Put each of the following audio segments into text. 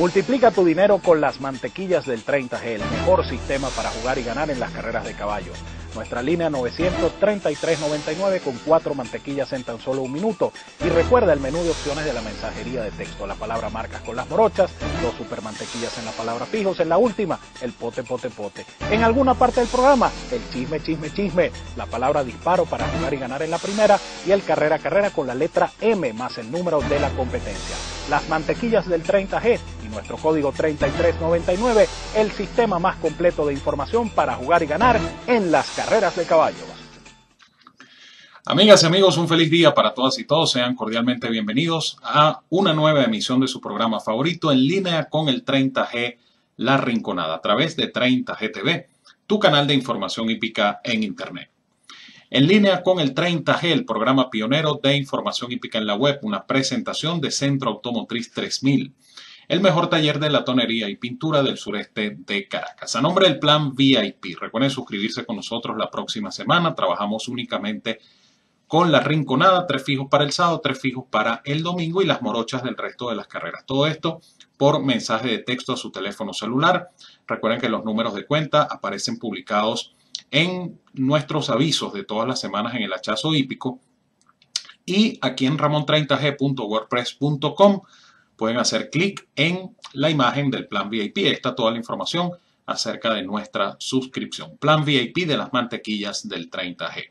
Multiplica tu dinero con las mantequillas del 30G, el mejor sistema para jugar y ganar en las carreras de caballos. Nuestra línea 933.99 con 4 mantequillas en tan solo un minuto. Y recuerda el menú de opciones de la mensajería de texto. La palabra marcas con las morochas, 2 super mantequillas en la palabra fijos. En la última, el pote, pote, pote. En alguna parte del programa, el chisme, chisme, chisme. La palabra disparo para jugar y ganar en la primera. Y el carrera, carrera con la letra M más el número de la competencia. Las mantequillas del 30G y nuestro código 3399, el sistema más completo de información para jugar y ganar en las carreras de caballos. Amigas y amigos, un feliz día para todas y todos. Sean cordialmente bienvenidos a una nueva emisión de su programa favorito en línea con el 30G La Rinconada a través de 30G TV, tu canal de información hípica en Internet. En línea con el 30G, el programa pionero de información hípica en la web, una presentación de Centro Automotriz 3000, el mejor taller de latonería y pintura del sureste de Caracas. A nombre del plan VIP, recuerden suscribirse con nosotros la próxima semana. Trabajamos únicamente con la Rinconada, 3 fijos para el sábado, 3 fijos para el domingo y las morochas del resto de las carreras. Todo esto por mensaje de texto a su teléfono celular. Recuerden que los números de cuenta aparecen publicados en nuestros avisos de todas las semanas en el hachazo hípico y aquí en ramon30g.wordpress.com pueden hacer clic en la imagen del plan VIP. Ahí está toda la información acerca de nuestra suscripción. Plan VIP de las mantequillas del 30G.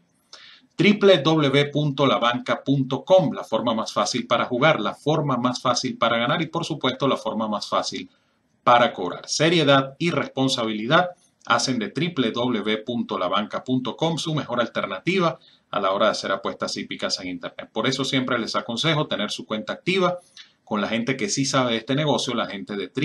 www.labanca.com, la forma más fácil para jugar, la forma más fácil para ganar y por supuesto la forma más fácil para cobrar. Seriedad y responsabilidad hacen de www.labanca.com su mejor alternativa a la hora de hacer apuestas hípicas en Internet. Por eso siempre les aconsejo tener su cuenta activa con la gente que sí sabe de este negocio, la gente de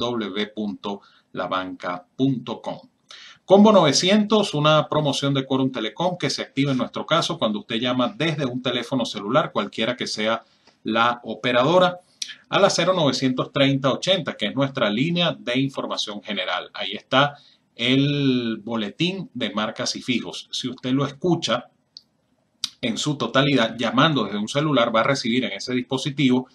www.labanca.com. Combo 900, una promoción de Quorum Telecom que se activa en nuestro caso cuando usted llama desde un teléfono celular, cualquiera que sea la operadora, a la 093080, que es nuestra línea de información general. Ahí está el boletín de marcas y fijos. Si usted lo escucha en su totalidad llamando desde un celular, va a recibir en ese dispositivo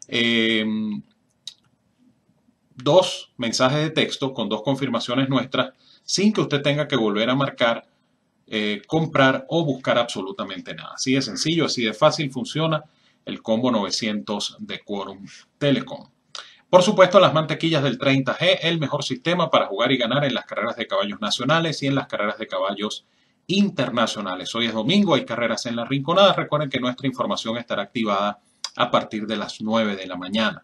2 mensajes de texto con 2 confirmaciones nuestras sin que usted tenga que volver a marcar, comprar o buscar absolutamente nada. Así de sencillo, así de fácil funciona el combo 900 de Quorum Telecom. Por supuesto, las mantequillas del 30G, el mejor sistema para jugar y ganar en las carreras de caballos nacionales y en las carreras de caballos internacionales. Hoy es domingo, hay carreras en la Rinconada. Recuerden que nuestra información estará activada a partir de las 9 de la mañana.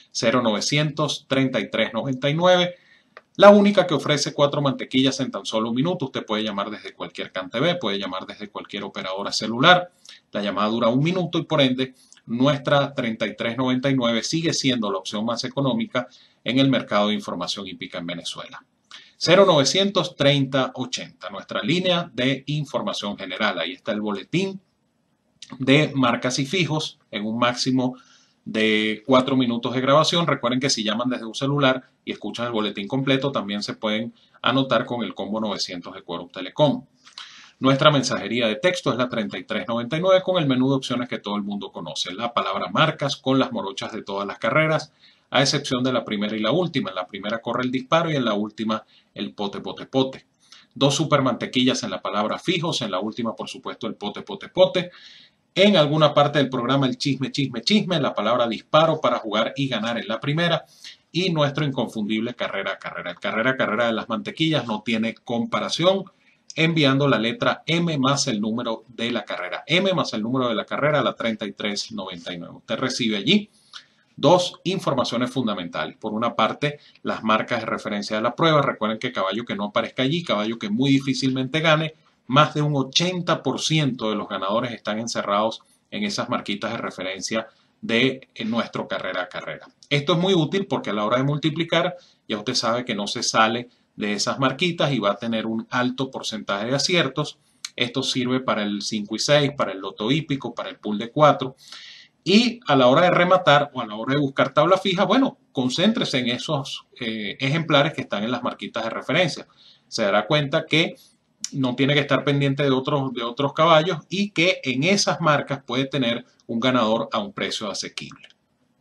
0900 3399, la única que ofrece 4 mantequillas en tan solo un minuto. Usted puede llamar desde cualquier CanTV, puede llamar desde cualquier operadora celular. La llamada dura 1 minuto y por ende nuestra 3399 sigue siendo la opción más económica en el mercado de información hípica en Venezuela. 0900 3080, nuestra línea de información general. Ahí está el boletín de marcas y fijos en un máximo de 4 minutos de grabación. Recuerden que si llaman desde un celular y escuchan el boletín completo, también se pueden anotar con el combo 900 de Quorum Telecom. Nuestra mensajería de texto es la 3399 con el menú de opciones que todo el mundo conoce. La palabra marcas con las morochas de todas las carreras, a excepción de la primera y la última. En la primera corre el disparo y en la última el pote, pote, pote. 2 super mantequillas en la palabra fijos, en la última por supuesto el pote, pote, pote. En alguna parte del programa el chisme, chisme, chisme, la palabra disparo para jugar y ganar en la primera. Y nuestro inconfundible carrera, carrera. El carrera, carrera de las mantequillas no tiene comparación, enviando la letra M más el número de la carrera. M más el número de la carrera a la 3399. Usted recibe allí 2 informaciones fundamentales. Por una parte, las marcas de referencia de la prueba. Recuerden que caballo que no aparezca allí, caballo que muy difícilmente gane, más de un 80% de los ganadores están encerrados en esas marquitas de referencia de nuestro carrera a carrera. Esto es muy útil porque a la hora de multiplicar ya usted sabe que no se sale de esas marquitas y va a tener un alto porcentaje de aciertos. Esto sirve para el 5 y 6, para el loto hípico, para el pool de 4. Y a la hora de rematar o a la hora de buscar tabla fija, bueno, concéntrese en esos ejemplares que están en las marquitas de referencia. Se dará cuenta que no tiene que estar pendiente de otros caballos y que en esas marcas puede tener un ganador a un precio asequible.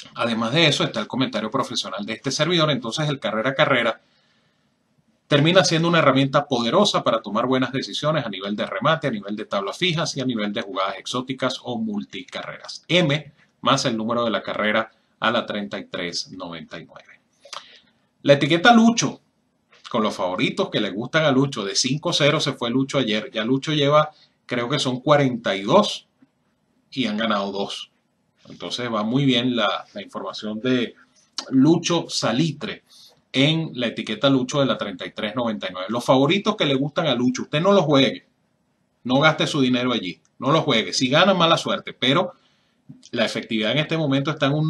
Además de eso está el comentario profesional de este servidor. Entonces el carrera a carrera termina siendo una herramienta poderosa para tomar buenas decisiones a nivel de remate, a nivel de tablas fijas y a nivel de jugadas exóticas o multicarreras. M más el número de la carrera a la 3399. La etiqueta Lucho, con los favoritos que le gustan a Lucho. De 5-0 se fue Lucho ayer. Ya Lucho lleva, creo que son 42 y han ganado 2. Entonces va muy bien la información de Lucho Salitre en la etiqueta Lucho de la 3399. Los favoritos que le gustan a Lucho, usted no los juegue. No gaste su dinero allí. No los juegue. Si gana, mala suerte. Pero la efectividad en este momento está en un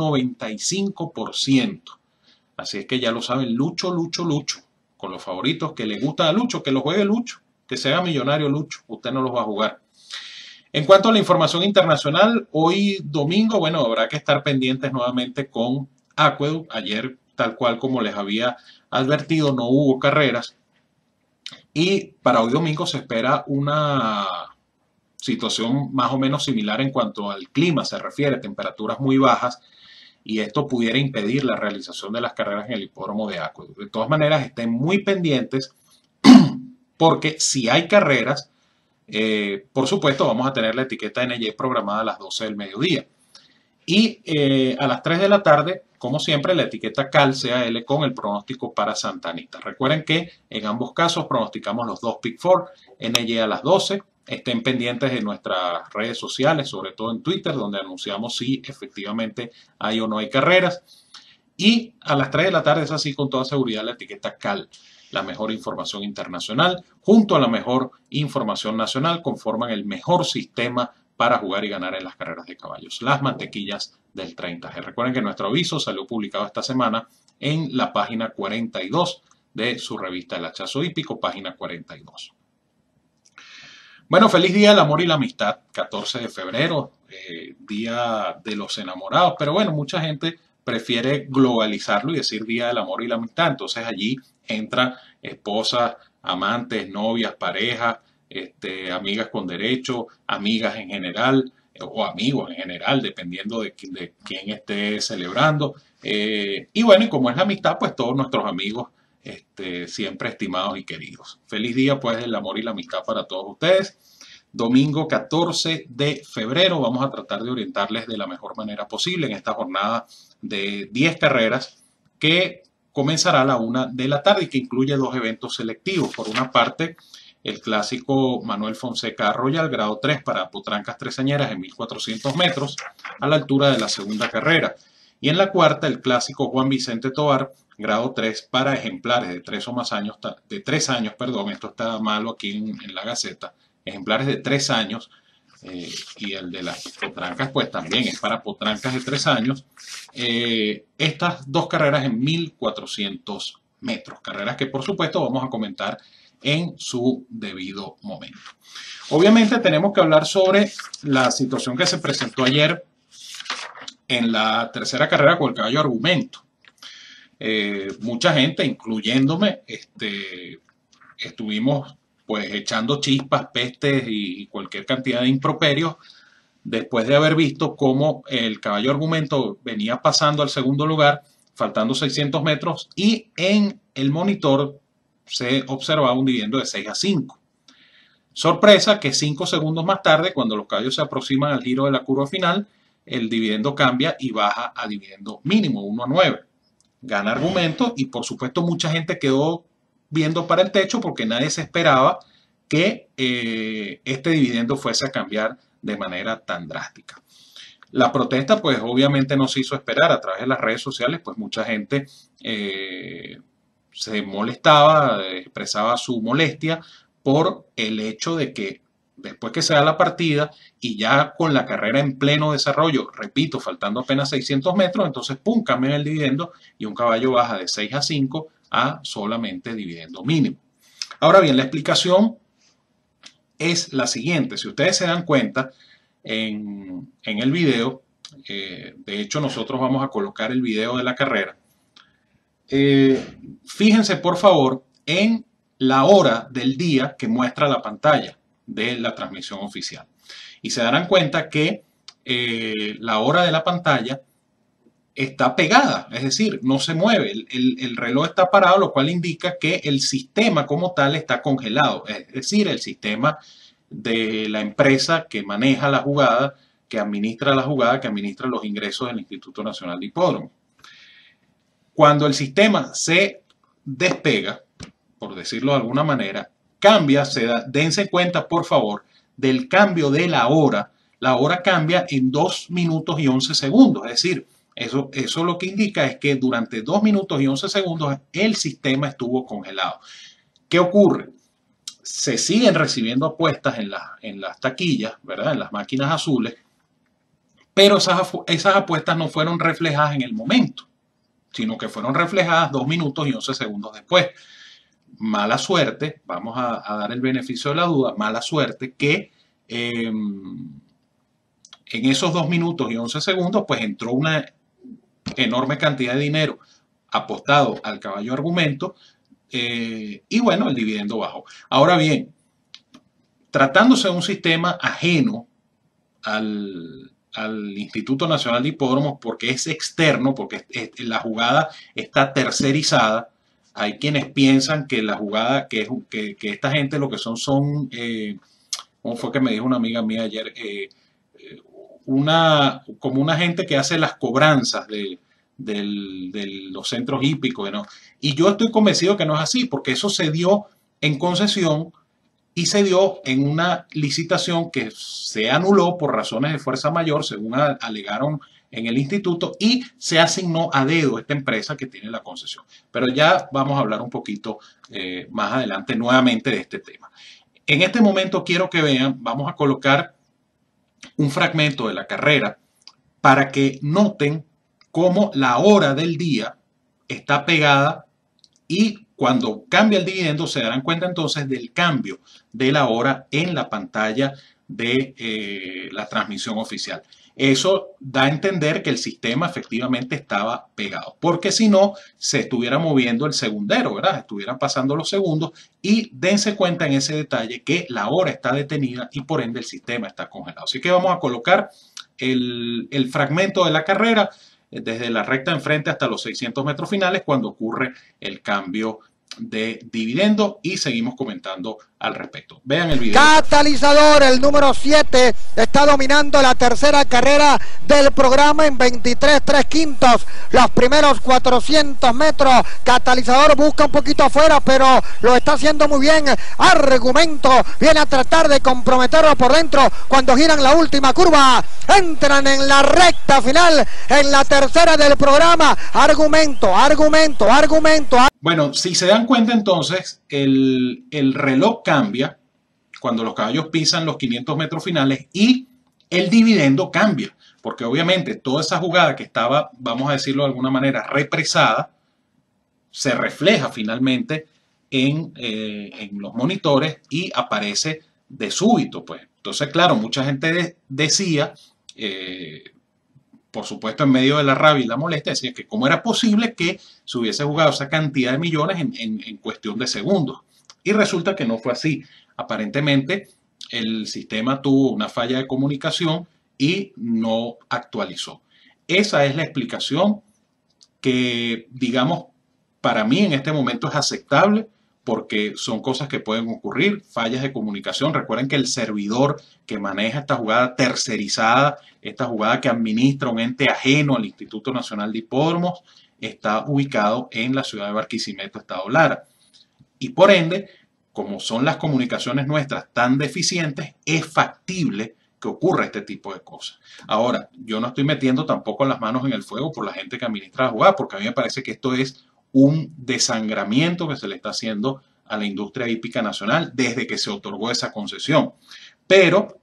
95%. Así es que ya lo saben, Lucho, Lucho, Lucho. Con los favoritos que le gustan a Lucho, que los juegue Lucho. Que se haga millonario Lucho. Usted no los va a jugar. En cuanto a la información internacional, hoy domingo, bueno, habrá que estar pendientes nuevamente con Aqueduct. Ayer, tal cual como les había advertido, no hubo carreras. Y para hoy domingo se espera una situación más o menos similar en cuanto al clima se refiere, temperaturas muy bajas, y esto pudiera impedir la realización de las carreras en el hipódromo de Aqueduct. De todas maneras, estén muy pendientes porque si hay carreras, por supuesto vamos a tener la etiqueta NY programada a las 12 del mediodía. Y a las 3 de la tarde, como siempre, la etiqueta CAL-CAL con el pronóstico para Santa Anita. Recuerden que en ambos casos pronosticamos los dos Pick 4, NY a las 12. Estén pendientes de nuestras redes sociales, sobre todo en Twitter, donde anunciamos si efectivamente hay o no hay carreras. Y a las 3 de la tarde es así con toda seguridad la etiqueta CAL. La mejor información internacional junto a la mejor información nacional conforman el mejor sistema para jugar y ganar en las carreras de caballos, las mantequillas del 30G. Recuerden que nuestro aviso salió publicado esta semana en la página 42 de su revista El Hachazo Hípico, página 42. Bueno, feliz Día del Amor y la Amistad, 14 de febrero, Día de los Enamorados, pero bueno, mucha gente prefiere globalizarlo y decir Día del Amor y la Amistad. Entonces allí entran esposas, amantes, novias, parejas, amigas con derecho, amigas en general o amigos en general, dependiendo de quién esté celebrando. Y bueno, y como es la amistad, pues todos nuestros amigos siempre estimados y queridos. Feliz día pues del amor y la amistad para todos ustedes. Domingo 14 de febrero vamos a tratar de orientarles de la mejor manera posible en esta jornada de 10 carreras que comenzará a la 1 de la tarde y que incluye dos eventos selectivos. Por una parte, el clásico Manuel Fonseca Royal, grado 3 para potrancas tresañeras en 1400 metros a la altura de la segunda carrera. Y en la cuarta, el clásico Juan Vicente Tovar, grado 3 para ejemplares de 3 o más años, de 3 años, perdón, esto está malo aquí en la Gaceta, ejemplares de 3 años, y el de las potrancas pues también es para potrancas de 3 años. Estas dos carreras en 1400 metros, carreras que por supuesto vamos a comentar en su debido momento. Obviamente tenemos que hablar sobre la situación que se presentó ayer en la tercera carrera con el caballo Argumento. Mucha gente, incluyéndome, estuvimos pues echando chispas, pestes y cualquier cantidad de improperios después de haber visto cómo el caballo Argumento venía pasando al segundo lugar, faltando 600 metros, y en el monitor se observaba un dividendo de 6-5. Sorpresa que 5 segundos más tarde, cuando los caballos se aproximan al giro de la curva final, el dividendo cambia y baja a dividendo mínimo, 1-9. Gana Argumento y por supuesto mucha gente quedó viendo para el techo porque nadie se esperaba que este dividendo fuese a cambiar de manera tan drástica. La protesta pues obviamente no se hizo esperar. A través de las redes sociales pues mucha gente se molestaba, expresaba su molestia por el hecho de que después que se da la partida y ya con la carrera en pleno desarrollo, repito, faltando apenas 600 metros, entonces pum, cambian el dividendo y un caballo baja de 6-5 a solamente dividendo mínimo. Ahora bien, la explicación es la siguiente. Si ustedes se dan cuenta en el video, de hecho nosotros vamos a colocar el video de la carrera, fíjense por favor en la hora del día que muestra la pantalla de la transmisión oficial y se darán cuenta que la hora de la pantalla está pegada, es decir, no se mueve, el reloj está parado, lo cual indica que el sistema como tal está congelado, es decir, el sistema de la empresa que maneja la jugada, que administra la jugada, que administra los ingresos del Instituto Nacional de Hipódromo. Cuando el sistema se despega, por decirlo de alguna manera, cambia, dense cuenta por favor del cambio de la hora cambia en 2 minutos y 11 segundos, es decir, eso lo que indica es que durante 2 minutos y 11 segundos el sistema estuvo congelado. ¿Qué ocurre? Se siguen recibiendo apuestas en las taquillas, ¿verdad? En las máquinas azules, pero esas apuestas no fueron reflejadas en el momento, sino que fueron reflejadas 2 minutos y 11 segundos después. Mala suerte, vamos a dar el beneficio de la duda, mala suerte que en esos 2 minutos y 11 segundos pues entró una enorme cantidad de dinero apostado al caballo argumento y bueno, el dividendo bajó. Ahora bien, tratándose de un sistema ajeno al Instituto Nacional de Hipódromos porque es externo, porque la jugada está tercerizada, hay quienes piensan que la jugada, que esta gente lo que son ¿cómo fue que me dijo una amiga mía ayer? Como una gente que hace las cobranzas de los centros hípicos, ¿no? Y yo estoy convencido que no es así, porque eso se dio en concesión y se dio en una licitación que se anuló por razones de fuerza mayor, según alegaron en el instituto, y se asignó a dedo esta empresa que tiene la concesión. Pero ya vamos a hablar un poquito más adelante nuevamente de este tema. En este momento quiero que vean, vamos a colocar un fragmento de la carrera para que noten cómo la hora del día está pegada y cuando cambia el dividendo se darán cuenta entonces del cambio de la hora en la pantalla de la transmisión oficial. Eso da a entender que el sistema efectivamente estaba pegado, porque si no se estuviera moviendo el segundero, ¿verdad? Estuvieran pasando los segundos y dense cuenta en ese detalle que la hora está detenida y por ende el sistema está congelado. Así que vamos a colocar el fragmento de la carrera desde la recta enfrente hasta los 600 metros finales cuando ocurre el cambio de dividendo y seguimos comentando al respecto. Vean el video. Catalizador, el número 7, está dominando la tercera carrera del programa en 23 3/5. Los primeros 400 metros, Catalizador busca un poquito afuera, pero lo está haciendo muy bien. Argumento viene a tratar de comprometerlo por dentro cuando giran la última curva. Entran en la recta final, en la tercera del programa. Argumento. Bueno, si se dan cuenta entonces, el reloj cambia cuando los caballos pisan los 500 metros finales y el dividendo cambia, porque obviamente toda esa jugada que estaba, vamos a decirlo de alguna manera, represada, se refleja finalmente en los monitores y aparece de súbito, pues. Entonces, claro, mucha gente decía, por supuesto en medio de la rabia y la molestia, decía que cómo era posible que se hubiese jugado esa cantidad de millones en cuestión de segundos. Y resulta que no fue así. Aparentemente el sistema tuvo una falla de comunicación y no actualizó. Esa es la explicación que, digamos, para mí en este momento es aceptable porque son cosas que pueden ocurrir, fallas de comunicación. Recuerden que el servidor que maneja esta jugada tercerizada, esta jugada que administra un ente ajeno al Instituto Nacional de Hipódromos, está ubicado en la ciudad de Barquisimeto, Estado Lara. Y por ende, como son las comunicaciones nuestras tan deficientes, es factible que ocurra este tipo de cosas. Ahora, yo no estoy metiendo tampoco las manos en el fuego por la gente que administra la jugada, porque a mí me parece que esto es un desangramiento que se le está haciendo a la industria hípica nacional desde que se otorgó esa concesión. Pero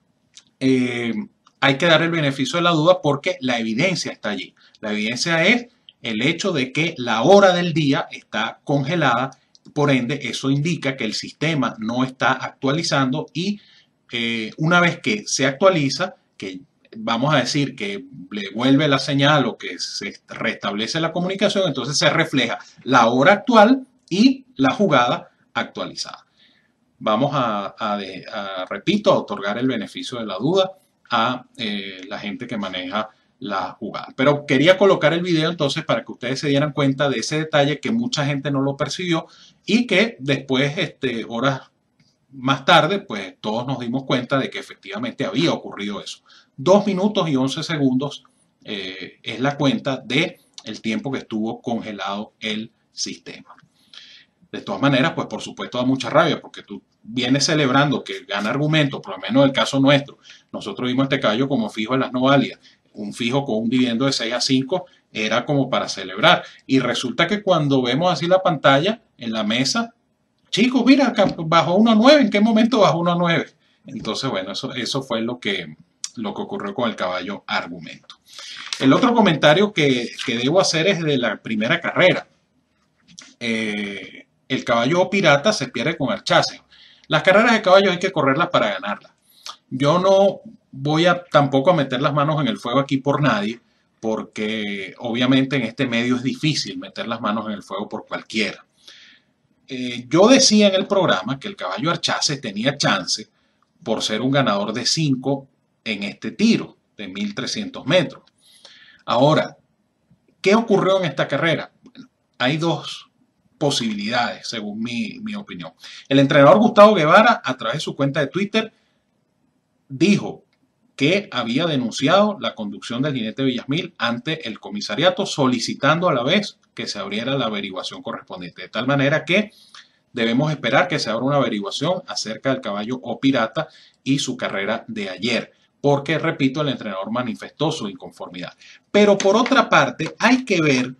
hay que dar el beneficio de la duda porque la evidencia está allí. La evidencia es el hecho de que la hora del día está congelada. Por ende, eso indica que el sistema no está actualizando y una vez que se actualiza, que vamos a decir que le vuelve la señal o que se restablece la comunicación, entonces se refleja la hora actual y la jugada actualizada. Vamos repito, a otorgar el beneficio de la duda a la gente que maneja la jugada. Pero quería colocar el video entonces para que ustedes se dieran cuenta de ese detalle que mucha gente no lo percibió y que después, horas más tarde, pues todos nos dimos cuenta de que efectivamente había ocurrido eso. 2 minutos y 11 segundos es la cuenta del tiempo que estuvo congelado el sistema. De todas maneras, pues por supuesto da mucha rabia porque tú vienes celebrando que gana argumento, por lo menos en el caso nuestro. Nosotros vimos este caballo como fijo en las no válidas. Un fijo con un dividendo de 6 a 5 era como para celebrar. Y resulta que cuando vemos así la pantalla en la mesa, chicos, mira, bajó 1.9, ¿en qué momento bajó 1.9? Entonces, bueno, eso fue lo que ocurrió con el caballo argumento. El otro comentario que debo hacer es de la primera carrera. El caballo pirata se pierde con Archase. Las carreras de caballos hay que correrlas para ganarlas. Yo no voy tampoco a meter las manos en el fuego aquí por nadie, porque obviamente en este medio es difícil meter las manos en el fuego por cualquiera. Yo decía en el programa que el caballo Archase tenía chance por ser un ganador de 5 en este tiro de 1300 metros. Ahora, ¿qué ocurrió en esta carrera? Bueno, hay dos posibilidades, según mi opinión. El entrenador Gustavo Guevara, a través de su cuenta de Twitter, dijo que había denunciado la conducción del jinete Villasmil ante el comisariato, solicitando a la vez que se abriera la averiguación correspondiente. De tal manera que debemos esperar que se abra una averiguación acerca del caballo O Pirata y su carrera de ayer, porque, repito, el entrenador manifestó su inconformidad. Pero por otra parte, hay que ver,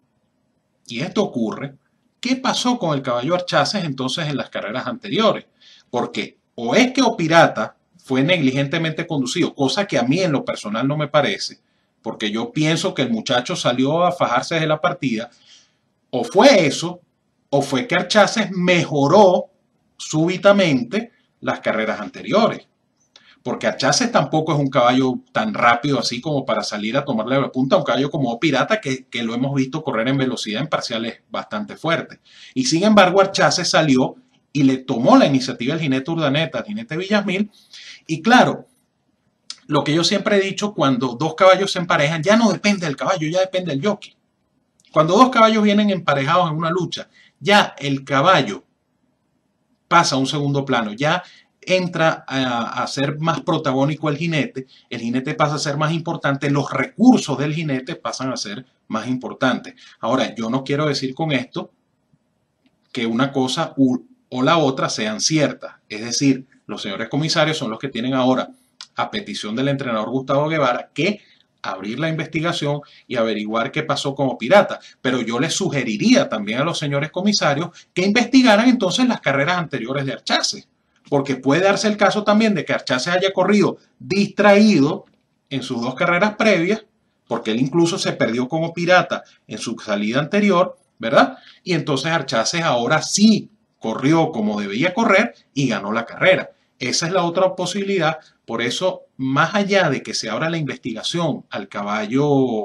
y esto ocurre, qué pasó con el caballo Archases entonces en las carreras anteriores. Porque o es que O Pirata fue negligentemente conducido, cosa que a mí en lo personal no me parece, porque yo pienso que el muchacho salió a fajarse de la partida, o fue eso, o fue que Archases mejoró súbitamente las carreras anteriores. Porque Archases tampoco es un caballo tan rápido así como para salir a tomarle la punta a un caballo como O Pirata que lo hemos visto correr en velocidad en parciales bastante fuertes. Y sin embargo Archases salió y le tomó la iniciativa al jinete Urdaneta, al jinete Villasmil. Y claro, lo que yo siempre he dicho, cuando dos caballos se emparejan, ya no depende del caballo, ya depende del jockey. Cuando dos caballos vienen emparejados en una lucha, ya el caballo pasa a un segundo plano, ya entra a ser más protagónico el jinete pasa a ser más importante, los recursos del jinete pasan a ser más importantes. Ahora, yo no quiero decir con esto que una cosa o la otra sean ciertas, es decir, los señores comisarios son los que tienen ahora, a petición del entrenador Gustavo Guevara, que abrir la investigación y averiguar qué pasó con O Pirata. Pero yo les sugeriría también a los señores comisarios que investigaran entonces las carreras anteriores de Archases, porque puede darse el caso también de que Archases haya corrido distraído en sus dos carreras previas, porque él incluso se perdió con O Pirata en su salida anterior, ¿verdad? Y entonces Archases ahora sí corrió como debía correr y ganó la carrera. Esa es la otra posibilidad. Por eso, más allá de que se abra la investigación al caballo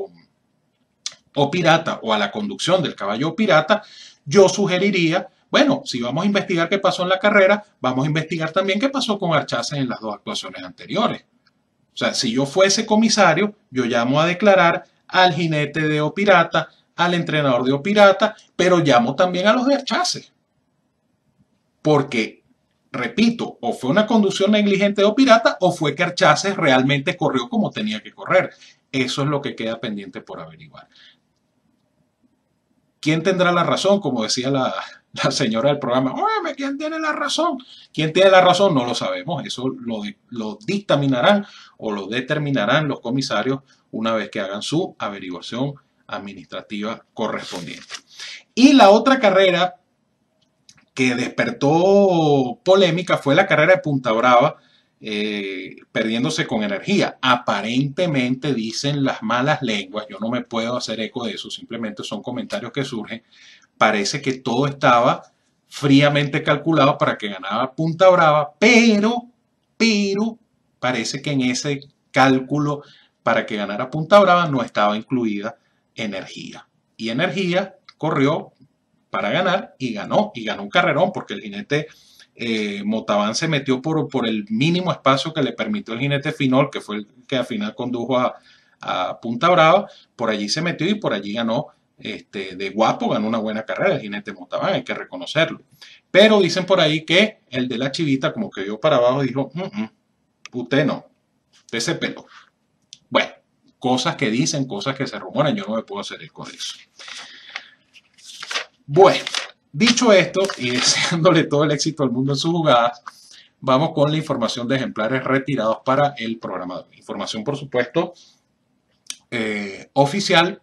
O Pirata o a la conducción del caballo O Pirata, yo sugeriría, bueno, si vamos a investigar qué pasó en la carrera, vamos a investigar también qué pasó con Archases en las dos actuaciones anteriores. O sea, si yo fuese comisario, yo llamo a declarar al jinete de O Pirata, al entrenador de O Pirata, pero llamo también a los de Archases. Porque, repito, o fue una conducción negligente de O Pirata o fue que Archases realmente corrió como tenía que correr. Eso es lo que queda pendiente por averiguar. ¿Quién tendrá la razón? Como decía la señora del programa, oye, ¿quién tiene la razón? ¿Quién tiene la razón? No lo sabemos. Eso lo dictaminarán o lo determinarán los comisarios una vez que hagan su averiguación administrativa correspondiente. Y la otra carrera que despertó polémica fue la carrera de Punta Brava, perdiéndose con energía. Aparentemente dicen las malas lenguas, yo no me puedo hacer eco de eso, simplemente son comentarios que surgen. Parece que todo estaba fríamente calculado para que ganara Punta Brava, pero parece que en ese cálculo para que ganara Punta Brava no estaba incluida energía. Y energía corrió para ganar y ganó un carrerón porque el jinete Montaván se metió por el mínimo espacio que le permitió el jinete Finol, que fue el que al final condujo a a Punta Brava, por allí se metió y por allí ganó, de guapo, ganó una buena carrera el jinete Montaván, hay que reconocerlo. Pero dicen por ahí que el de la chivita como que vio para abajo y dijo, usted no, usted se peló. Bueno, cosas que dicen, cosas que se rumoran, yo no me puedo hacer eco de eso. Bueno, dicho esto y deseándole todo el éxito al mundo en sus jugadas, vamos con la información de ejemplares retirados para el programa. Información, por supuesto, oficial.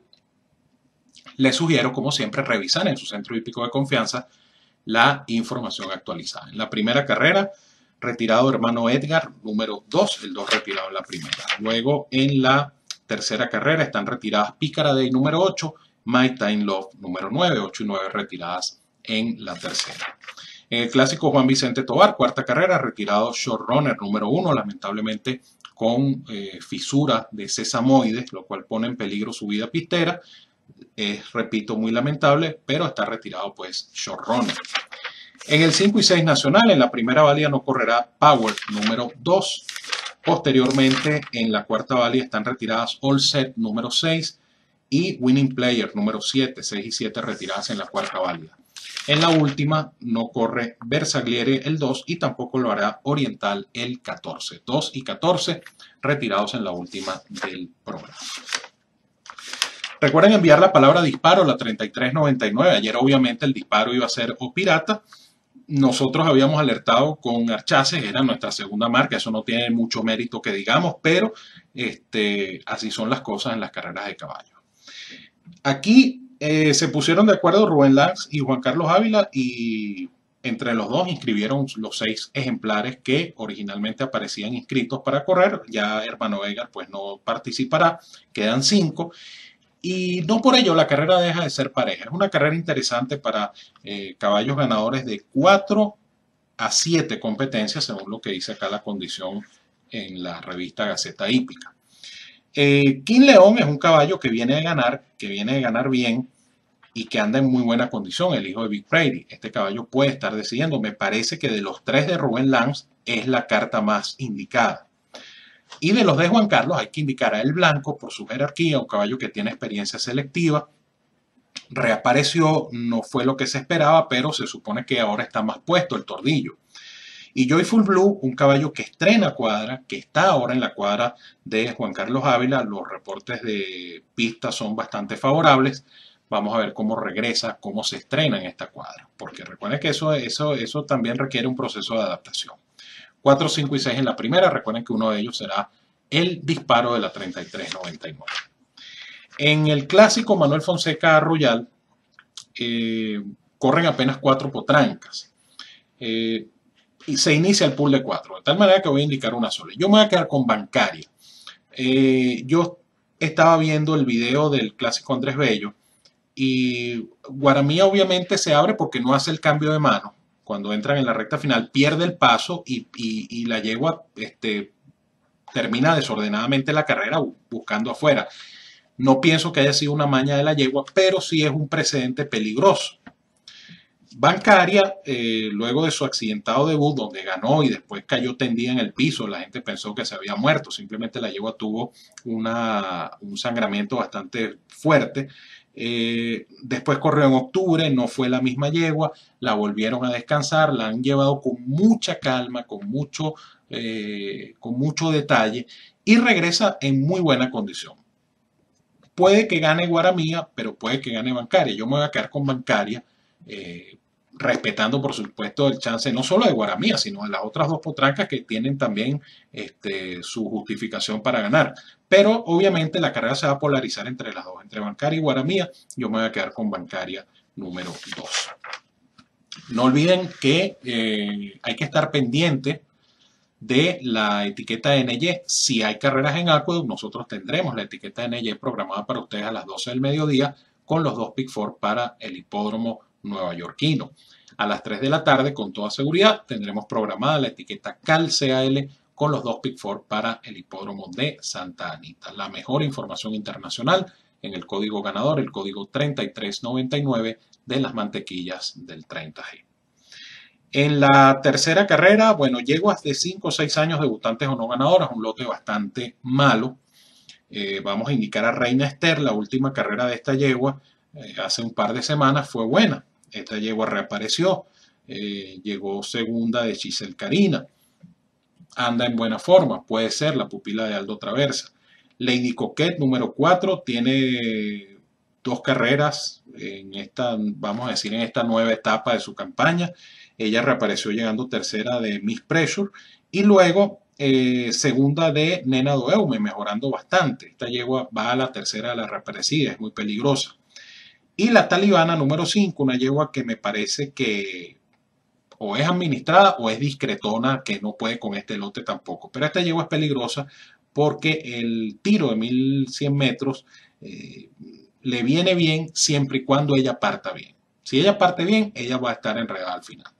Les sugiero, como siempre, revisar en su centro hípico de confianza la información actualizada. En la primera carrera, retirado hermano Edgar, número 2, el 2 retirado en la primera. Luego, en la tercera carrera, están retiradas Pícara Day, número 8, My Time Love, número 9, 8 y 9 retiradas en la tercera. En el clásico Juan Vicente Tovar, cuarta carrera, retirado Showrunner, número 1, lamentablemente con fisura de sesamoides, lo cual pone en peligro su vida pistera. Es, repito, muy lamentable, pero está retirado pues Showrunner. En el 5 y 6 nacional, en la primera válida no correrá Power, número 2. Posteriormente, en la cuarta válida están retiradas All Set, número 6, y Winning Player, número 7, 6 y 7 retiradas en la cuarta válida. En la última no corre Bersagliere el 2 y tampoco lo hará Oriental el 14. 2 y 14 retirados en la última del programa. Recuerden enviar la palabra disparo a la 3399. Ayer obviamente el disparo iba a ser o pirata. Nosotros habíamos alertado con Archaces, era nuestra segunda marca. Eso no tiene mucho mérito que digamos, pero así son las cosas en las carreras de caballo. Aquí se pusieron de acuerdo Rubén Lanz y Juan Carlos Ávila y entre los dos inscribieron los 6 ejemplares que originalmente aparecían inscritos para correr. Ya hermano Edgar pues no participará, quedan 5. Y no por ello la carrera deja de ser pareja. Es una carrera interesante para caballos ganadores de 4 a 7 competencias, según lo que dice acá la condición en la revista Gaceta Hípica. King León es un caballo que viene de ganar bien y que anda en muy buena condición, el hijo de Big Brady. Este caballo puede estar decidiendo. Me parece que de los 3 de Rubén Lanz es la carta más indicada. Y de los de Juan Carlos hay que indicar a El Blanco por su jerarquía, un caballo que tiene experiencia selectiva. Reapareció, no fue lo que se esperaba, pero se supone que ahora está más puesto el tordillo. Y Joyful Blue, un caballo que estrena cuadra, que está ahora en la cuadra de Juan Carlos Ávila. Los reportes de pista son bastante favorables. Vamos a ver cómo regresa, cómo se estrena en esta cuadra. Porque recuerden que eso también requiere un proceso de adaptación. 4, 5 y 6 en la primera. Recuerden que uno de ellos será el disparo de la 3399. En el clásico Manuel Fonseca Royal corren apenas 4 potrancas. Y se inicia el pool de 4. De tal manera que voy a indicar una sola. Yo me voy a quedar con Bancaria. Yo estaba viendo el video del clásico Andrés Bello. Y Guaramía obviamente se abre porque no hace el cambio de mano. Cuando entran en la recta final, pierde el paso y la yegua termina desordenadamente la carrera buscando afuera. No pienso que haya sido una maña de la yegua, pero sí es un precedente peligroso. Bancaria, luego de su accidentado debut, donde ganó y después cayó tendida en el piso, la gente pensó que se había muerto. Simplemente la yegua tuvo un sangramiento bastante fuerte. Después corrió en octubre, no fue la misma yegua, la volvieron a descansar, la han llevado con mucha calma, con mucho detalle y regresa en muy buena condición. Puede que gane Guaramía, pero puede que gane Bancaria. Yo me voy a quedar con Bancaria, respetando por supuesto el chance no solo de Guaramía, sino de las otras 2 potrancas que tienen también su justificación para ganar. Pero obviamente la carrera se va a polarizar entre las dos, entre Bancaria y Guaramía. Yo me voy a quedar con Bancaria número 2. No olviden que hay que estar pendiente de la etiqueta NY. Si hay carreras en Aqueduct, nosotros tendremos la etiqueta NY programada para ustedes a las 12 del mediodía con los 2 Pick 4 para el hipódromo nuevayorquino. A las 3 de la tarde, con toda seguridad, tendremos programada la etiqueta CAL CAL con los 2 Pick 4 para el hipódromo de Santa Anita. La mejor información internacional en el código ganador, el código 3399 de las mantequillas del 30G. En la tercera carrera, bueno, yeguas de 5 o 6 años, debutantes o no ganadoras, un lote bastante malo. Vamos a indicar a Reina Esther, la última carrera de esta yegua, hace un par de semanas fue buena. Esta yegua reapareció, llegó segunda de Chisel Karina. Anda en buena forma, puede ser la pupila de Aldo Traversa. Lady Coquette, número 4, tiene 2 carreras en esta, vamos a decir, en esta nueva etapa de su campaña. Ella reapareció llegando tercera de Miss Pressure y luego segunda de Nena Doeume, mejorando bastante. Esta yegua va a la tercera de la reaparecida, es muy peligrosa. Y la Talibana, número 5, una yegua que me parece que o es administrada o es discretona, que no puede con este lote tampoco. Pero esta yegua es peligrosa porque el tiro de 1100 metros le viene bien siempre y cuando ella parta bien. Si ella parte bien, ella va a estar enredada al final.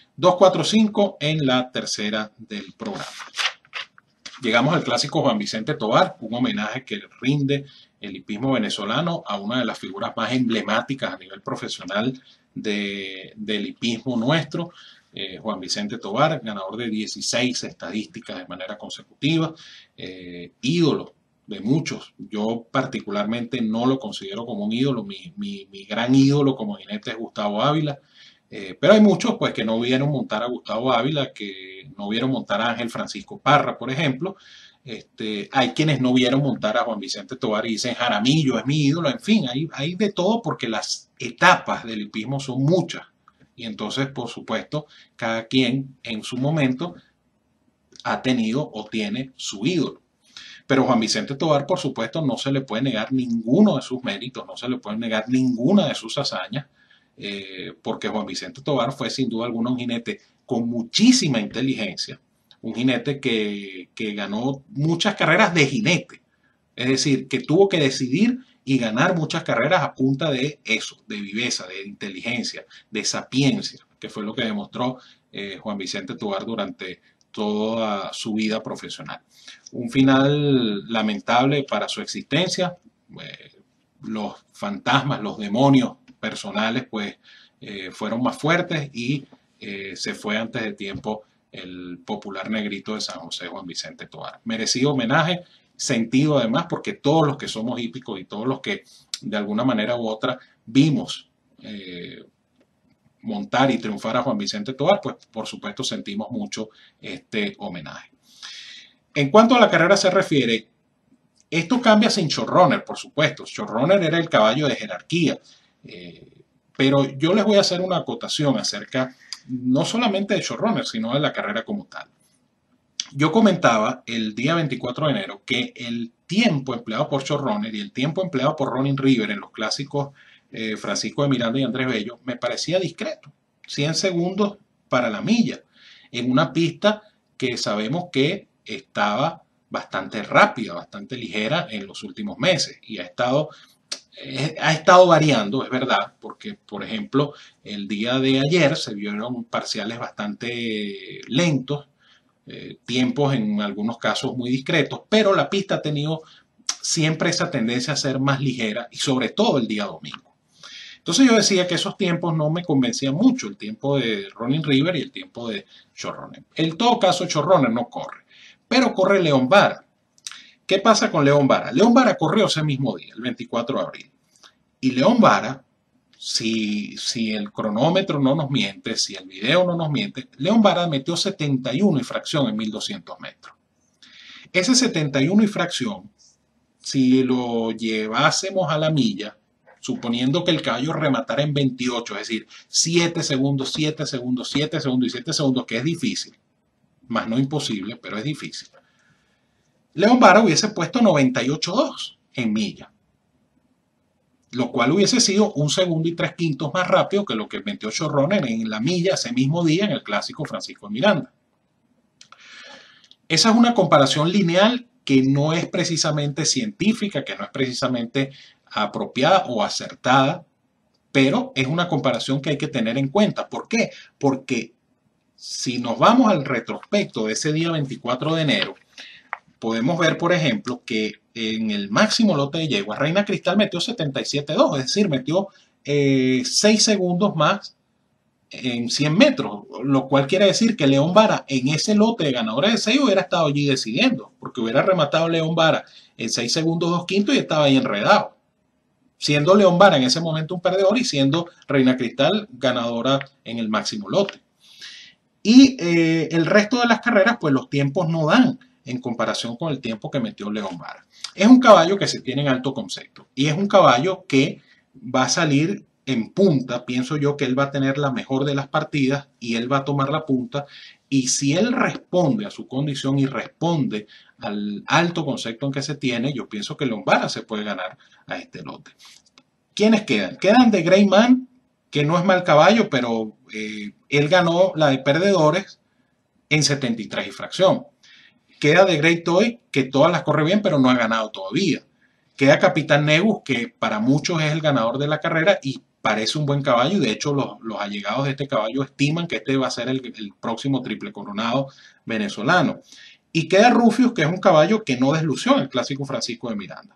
2-4-5 en la tercera del programa. Llegamos al clásico Juan Vicente Tovar, un homenaje que rinde el hipismo venezolano a una de las figuras más emblemáticas a nivel profesional del hipismo nuestro. Juan Vicente Tovar, ganador de 16 estadísticas de manera consecutiva, ídolo de muchos. Yo particularmente no lo considero como un ídolo, mi gran ídolo como jinete es Gustavo Ávila, pero hay muchos pues que no vieron montar a Gustavo Ávila, que no vieron montar a Ángel Francisco Parra, por ejemplo. Hay quienes no vieron montar a Juan Vicente Tovar y dicen Jaramillo es mi ídolo, en fin, hay de todo porque las etapas del hipismo son muchas. Y entonces, por supuesto, cada quien en su momento ha tenido o tiene su ídolo. Pero Juan Vicente Tovar, por supuesto, no se le puede negar ninguno de sus méritos, no se le puede negar ninguna de sus hazañas, porque Juan Vicente Tovar fue sin duda alguna un jinete con muchísima inteligencia, un jinete que ganó muchas carreras de jinete, es decir, que tuvo que decidir y ganar muchas carreras a punta de eso, de viveza, de inteligencia, de sapiencia, que fue lo que demostró Juan Vicente Tovar durante toda su vida profesional. Un final lamentable para su existencia. Los fantasmas, los demonios personales, pues fueron más fuertes y se fue antes de tiempo el popular negrito de San José, Juan Vicente Tovar. Merecido homenaje, sentido además, porque todos los que somos hípicos y todos los que de alguna manera u otra vimos montar y triunfar a Juan Vicente Tovar, pues por supuesto sentimos mucho este homenaje. En cuanto a la carrera se refiere, esto cambia sin showrunner, por supuesto. Showrunner era el caballo de jerarquía, pero yo les voy a hacer una acotación acerca no solamente de showrunner, sino de la carrera como tal. Yo comentaba el día 24 de enero que el tiempo empleado por showrunner y el tiempo empleado por Ronin River en los clásicos Francisco de Miranda y Andrés Bello me parecía discreto. 100 segundos para la milla en una pista que sabemos que estaba bastante rápida, bastante ligera en los últimos meses y ha estado variando, es verdad, porque por ejemplo el día de ayer se vieron parciales bastante lentos, tiempos en algunos casos muy discretos, pero la pista ha tenido siempre esa tendencia a ser más ligera y sobre todo el día domingo. Entonces yo decía que esos tiempos no me convencían mucho, el tiempo de Ronin River y el tiempo de showrunner. En todo caso, showrunner no corre, pero corre León Vara. ¿Qué pasa con León Vara? León Vara corrió ese mismo día, el 24 de abril. Y León Vara, si el cronómetro no nos miente, si el video no nos miente, León Vara metió 71 y fracción en 1200 metros. Ese 71 y fracción, si lo llevásemos a la milla, suponiendo que el caballo rematara en 28, es decir, 7 segundos, 7 segundos, 7 segundos y 7 segundos, que es difícil, más no imposible, pero es difícil. León Vara hubiese puesto 98.2 en milla, lo cual hubiese sido 1 segundo y 3/5 más rápido que lo que metió showrunner en la milla ese mismo día en el clásico Francisco de Miranda. Esa es una comparación lineal que no es precisamente científica, que no es precisamente apropiada o acertada, pero es una comparación que hay que tener en cuenta. ¿Por qué? Porque si nos vamos al retrospecto de ese día 24 de enero, podemos ver, por ejemplo, que en el máximo lote de yegua, Reina Cristal metió 77.2, es decir, metió 6 segundos más en 100 metros, lo cual quiere decir que León Vara en ese lote de ganadores de 6 hubiera estado allí decidiendo, porque hubiera rematado León Vara en 6 segundos 2/5 y estaba ahí enredado, siendo León Vara en ese momento un perdedor y siendo Reina Cristal ganadora en el máximo lote. Y el resto de las carreras, pues los tiempos no dan en comparación con el tiempo que metió León Vara. Es un caballo que se tiene en alto concepto y es un caballo que va a salir en punta. Pienso yo que él va a tener la mejor de las partidas y él va a tomar la punta, y si él responde a su condición y responde al alto concepto en que se tiene, yo pienso que León Vara se puede ganar a este lote. ¿Quiénes quedan? Quedan de Great Man, que no es mal caballo, pero él ganó la de perdedores en 73 y fracción. Queda de Great Toy, que todas las corre bien, pero no ha ganado todavía. Queda Capitán Negus, que para muchos es el ganador de la carrera y parece un buen caballo, y de hecho los allegados de este caballo estiman que este va a ser el próximo triple coronado venezolano. Y queda Rufius, que es un caballo que no deslució en el Clásico Francisco de Miranda.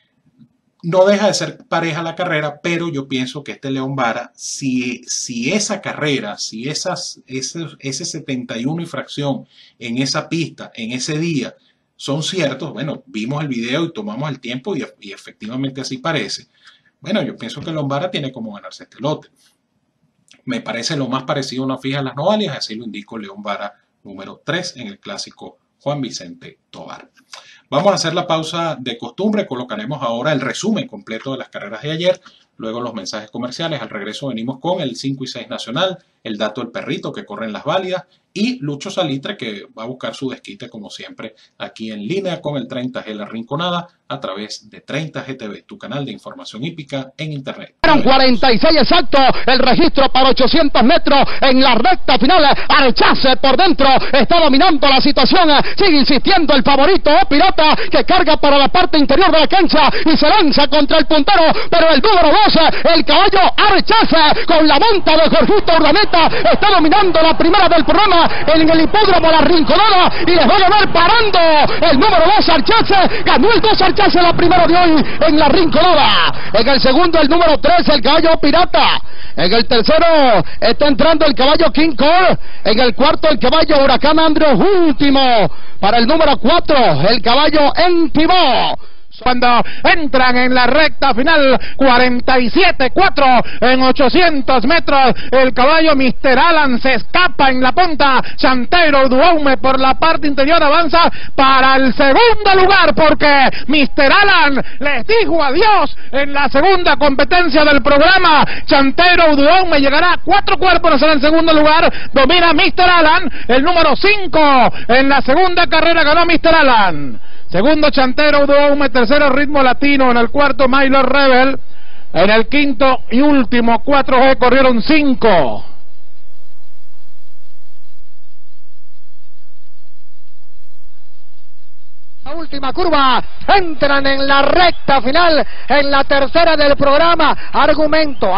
No deja de ser pareja la carrera, pero yo pienso que este León Vara, si esa carrera, si ese 71 y fracción en esa pista, en ese día, son ciertos, bueno, vimos el video y tomamos el tiempo y efectivamente así parece. Bueno, yo pienso que León Vara tiene como ganarse este lote. Me parece lo más parecido a una fija en las novalias, así lo indico León Vara número 3 en el Clásico Juan Vicente Tovar. Vamos a hacer la pausa de costumbre, colocaremos ahora el resumen completo de las carreras de ayer, luego los mensajes comerciales. Al regreso venimos con el 5 y 6 nacional, el dato del perrito que corre en las válidas y Lucho Salitre, que va a buscar su desquite como siempre aquí en línea con el 30G La Rinconada a través de 30G TV, tu canal de información hípica en internet. 46 exacto, el registro para 800 metros en la recta final. Archace por dentro, está dominando la situación, sigue insistiendo el favorito Pirata, que carga para la parte interior de la cancha y se lanza contra el puntero, pero el número 2, el caballo Archace, con la monta de Jorgito Urdaneta, está dominando la primera del programa en el hipódromo La Rinconada y les va a ganar parando el número 2 Archace. Ganó el 2 Archace la primera de hoy en La Rinconada. En el segundo el número 3, el caballo Pirata. En el tercero está entrando el caballo King Cole. En el cuarto el caballo Huracán Andrews. Último para el número 4, el caballo Entibó. Cuando entran en la recta final, 47-4 en 800 metros, el caballo Mr. Alan se escapa en la punta. Chantero Duaume por la parte interior avanza para el segundo lugar, porque Mr. Alan les dijo adiós en la segunda competencia del programa. Chantero Duaume llegará a 4 cuerpos en el segundo lugar, domina Mr. Alan. El número 5 en la segunda carrera ganó Mr. Alan. Segundo Chantero Duaume, tercero Ritmo Latino, en el cuarto Milo Rebel, en el quinto y último 4G corrieron 5. Última curva, entran en la recta final, en la tercera del programa. Argumento.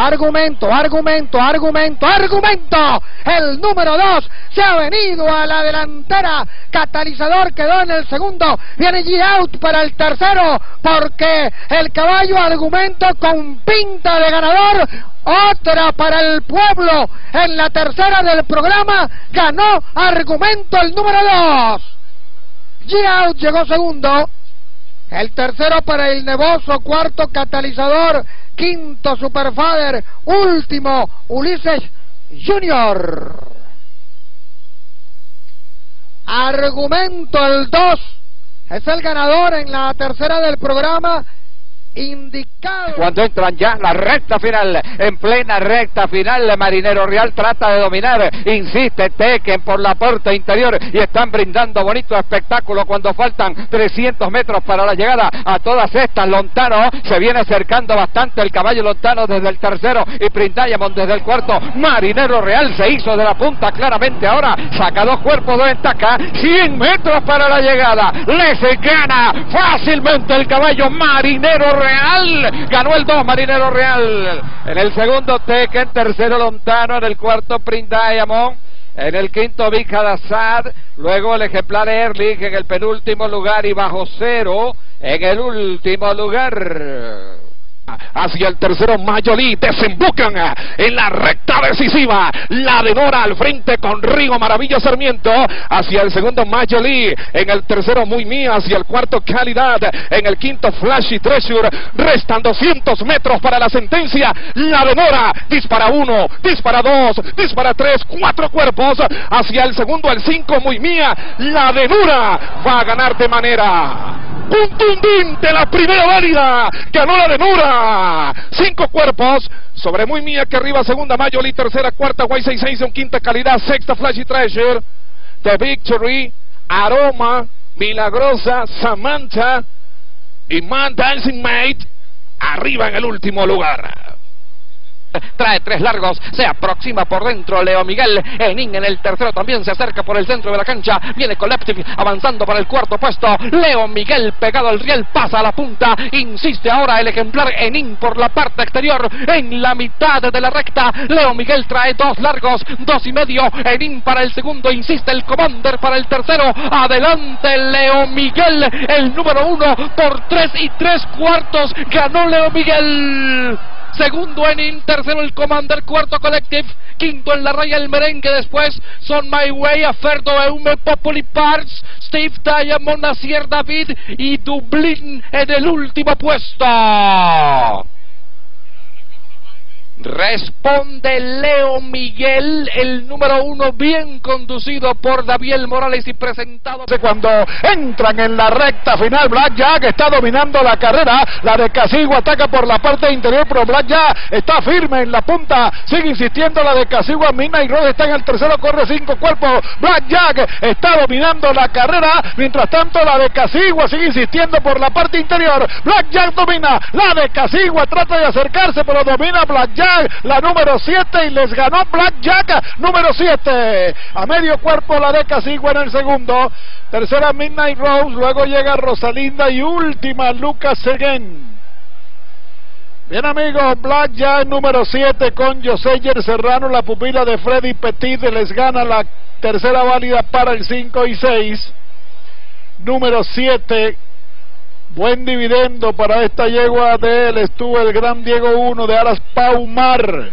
El número 2 se ha venido a la delantera. Catalizador quedó en el segundo. Viene G-Out para el tercero, porque el caballo Argumento con pinta de ganador. Otra para el pueblo en la tercera del programa. Ganó Argumento el número 2. G-Out llegó segundo, el tercero para el Nevoso, cuarto Catalizador, quinto Superfather, último Ulises Junior. Argumento el 2 es el ganador en la tercera del programa. Indicado. Cuando entran ya la recta final, en plena recta final, Marinero Real trata de dominar, insiste Tekken por la puerta interior y están brindando bonito espectáculo cuando faltan 300 metros para la llegada a todas estas. Lontano se viene acercando bastante, el caballo Lontano desde el tercero y Prince Diamond desde el cuarto. Marinero Real se hizo de la punta claramente, ahora saca 2 cuerpos de ventaja, 100 metros para la llegada, les gana fácilmente el caballo Marinero Real, ganó el 2 Marinero Real. En el segundo Tekken, tercero Lontano, en el cuarto Prince Diamond, en el quinto Big Hadassad, luego el ejemplar Erlich en el penúltimo lugar y Bajo Cero en el último lugar. hacia el tercero Mayoli, desembocan en la recta decisiva, la de Nora al frente con Rigo Maravilla Sarmiento, hacia el segundo Mayoli, en el tercero Muy Mía, hacia el cuarto Calidad, en el quinto Flashy Treasure, restan 200 metros para la sentencia, la de Nora, dispara 1, dispara 2, dispara 3, 4 cuerpos, hacia el segundo, el 5 Muy Mía, la de Nora va a ganar de manera contundente la primera válida, ganó la de Nora, 5 cuerpos, sobre Muy Mía que arriba, segunda Mayoli, tercera, cuarta Y66, quinta Calidad, sexta Flashy Treasure, The Victory, Aroma, Milagrosa, Samantha y Man Dancing Mate, arriba en el último lugar. Trae 3 largos, se aproxima por dentro Leo Miguel, Enin en el tercero también se acerca por el centro de la cancha, viene Collective avanzando para el cuarto puesto, Leo Miguel pegado al riel, pasa a la punta, insiste ahora el ejemplar Enin por la parte exterior, en la mitad de la recta, Leo Miguel trae 2 largos, 2 y medio, Enin para el segundo, insiste el Commander para el tercero, adelante Leo Miguel, el número 1 por 3 y 3/4, ganó Leo Miguel. Segundo Enin, tercero el Commander, cuarto Collective, quinto en la raya el merengue, después son My Way, Aferdo, Eume, Populi Parts, Steve Diamond, Nacier David y Dublín en el último puesto. Responde Leo Miguel, el número 1, bien conducido por David Morales y presentado. Cuando entran en la recta final, Blackjack está dominando la carrera, la de Casigua ataca por la parte interior, pero Blackjack está firme en la punta, sigue insistiendo la de Casigua, Midnight Rose está en el tercero, corre 5 cuerpos, Blackjack está dominando la carrera, mientras tanto la de Casigua sigue insistiendo por la parte interior, Blackjack domina, la de Casigua trata de acercarse, pero domina Blackjack, la número 7 y les ganó Blackjack, número 7, a medio cuerpo la de Casigua en el segundo, tercera Midnight Rose, luego llega Rosalinda y última Lucas Seguén. Bien amigos, Blackjack número 7 con Joseyer Serrano, la pupila de Freddy Petit, les gana la tercera válida para el 5 y 6, número 7. Buen dividendo para esta yegua de él, estuvo el gran Diego 1 de Aras Paumar.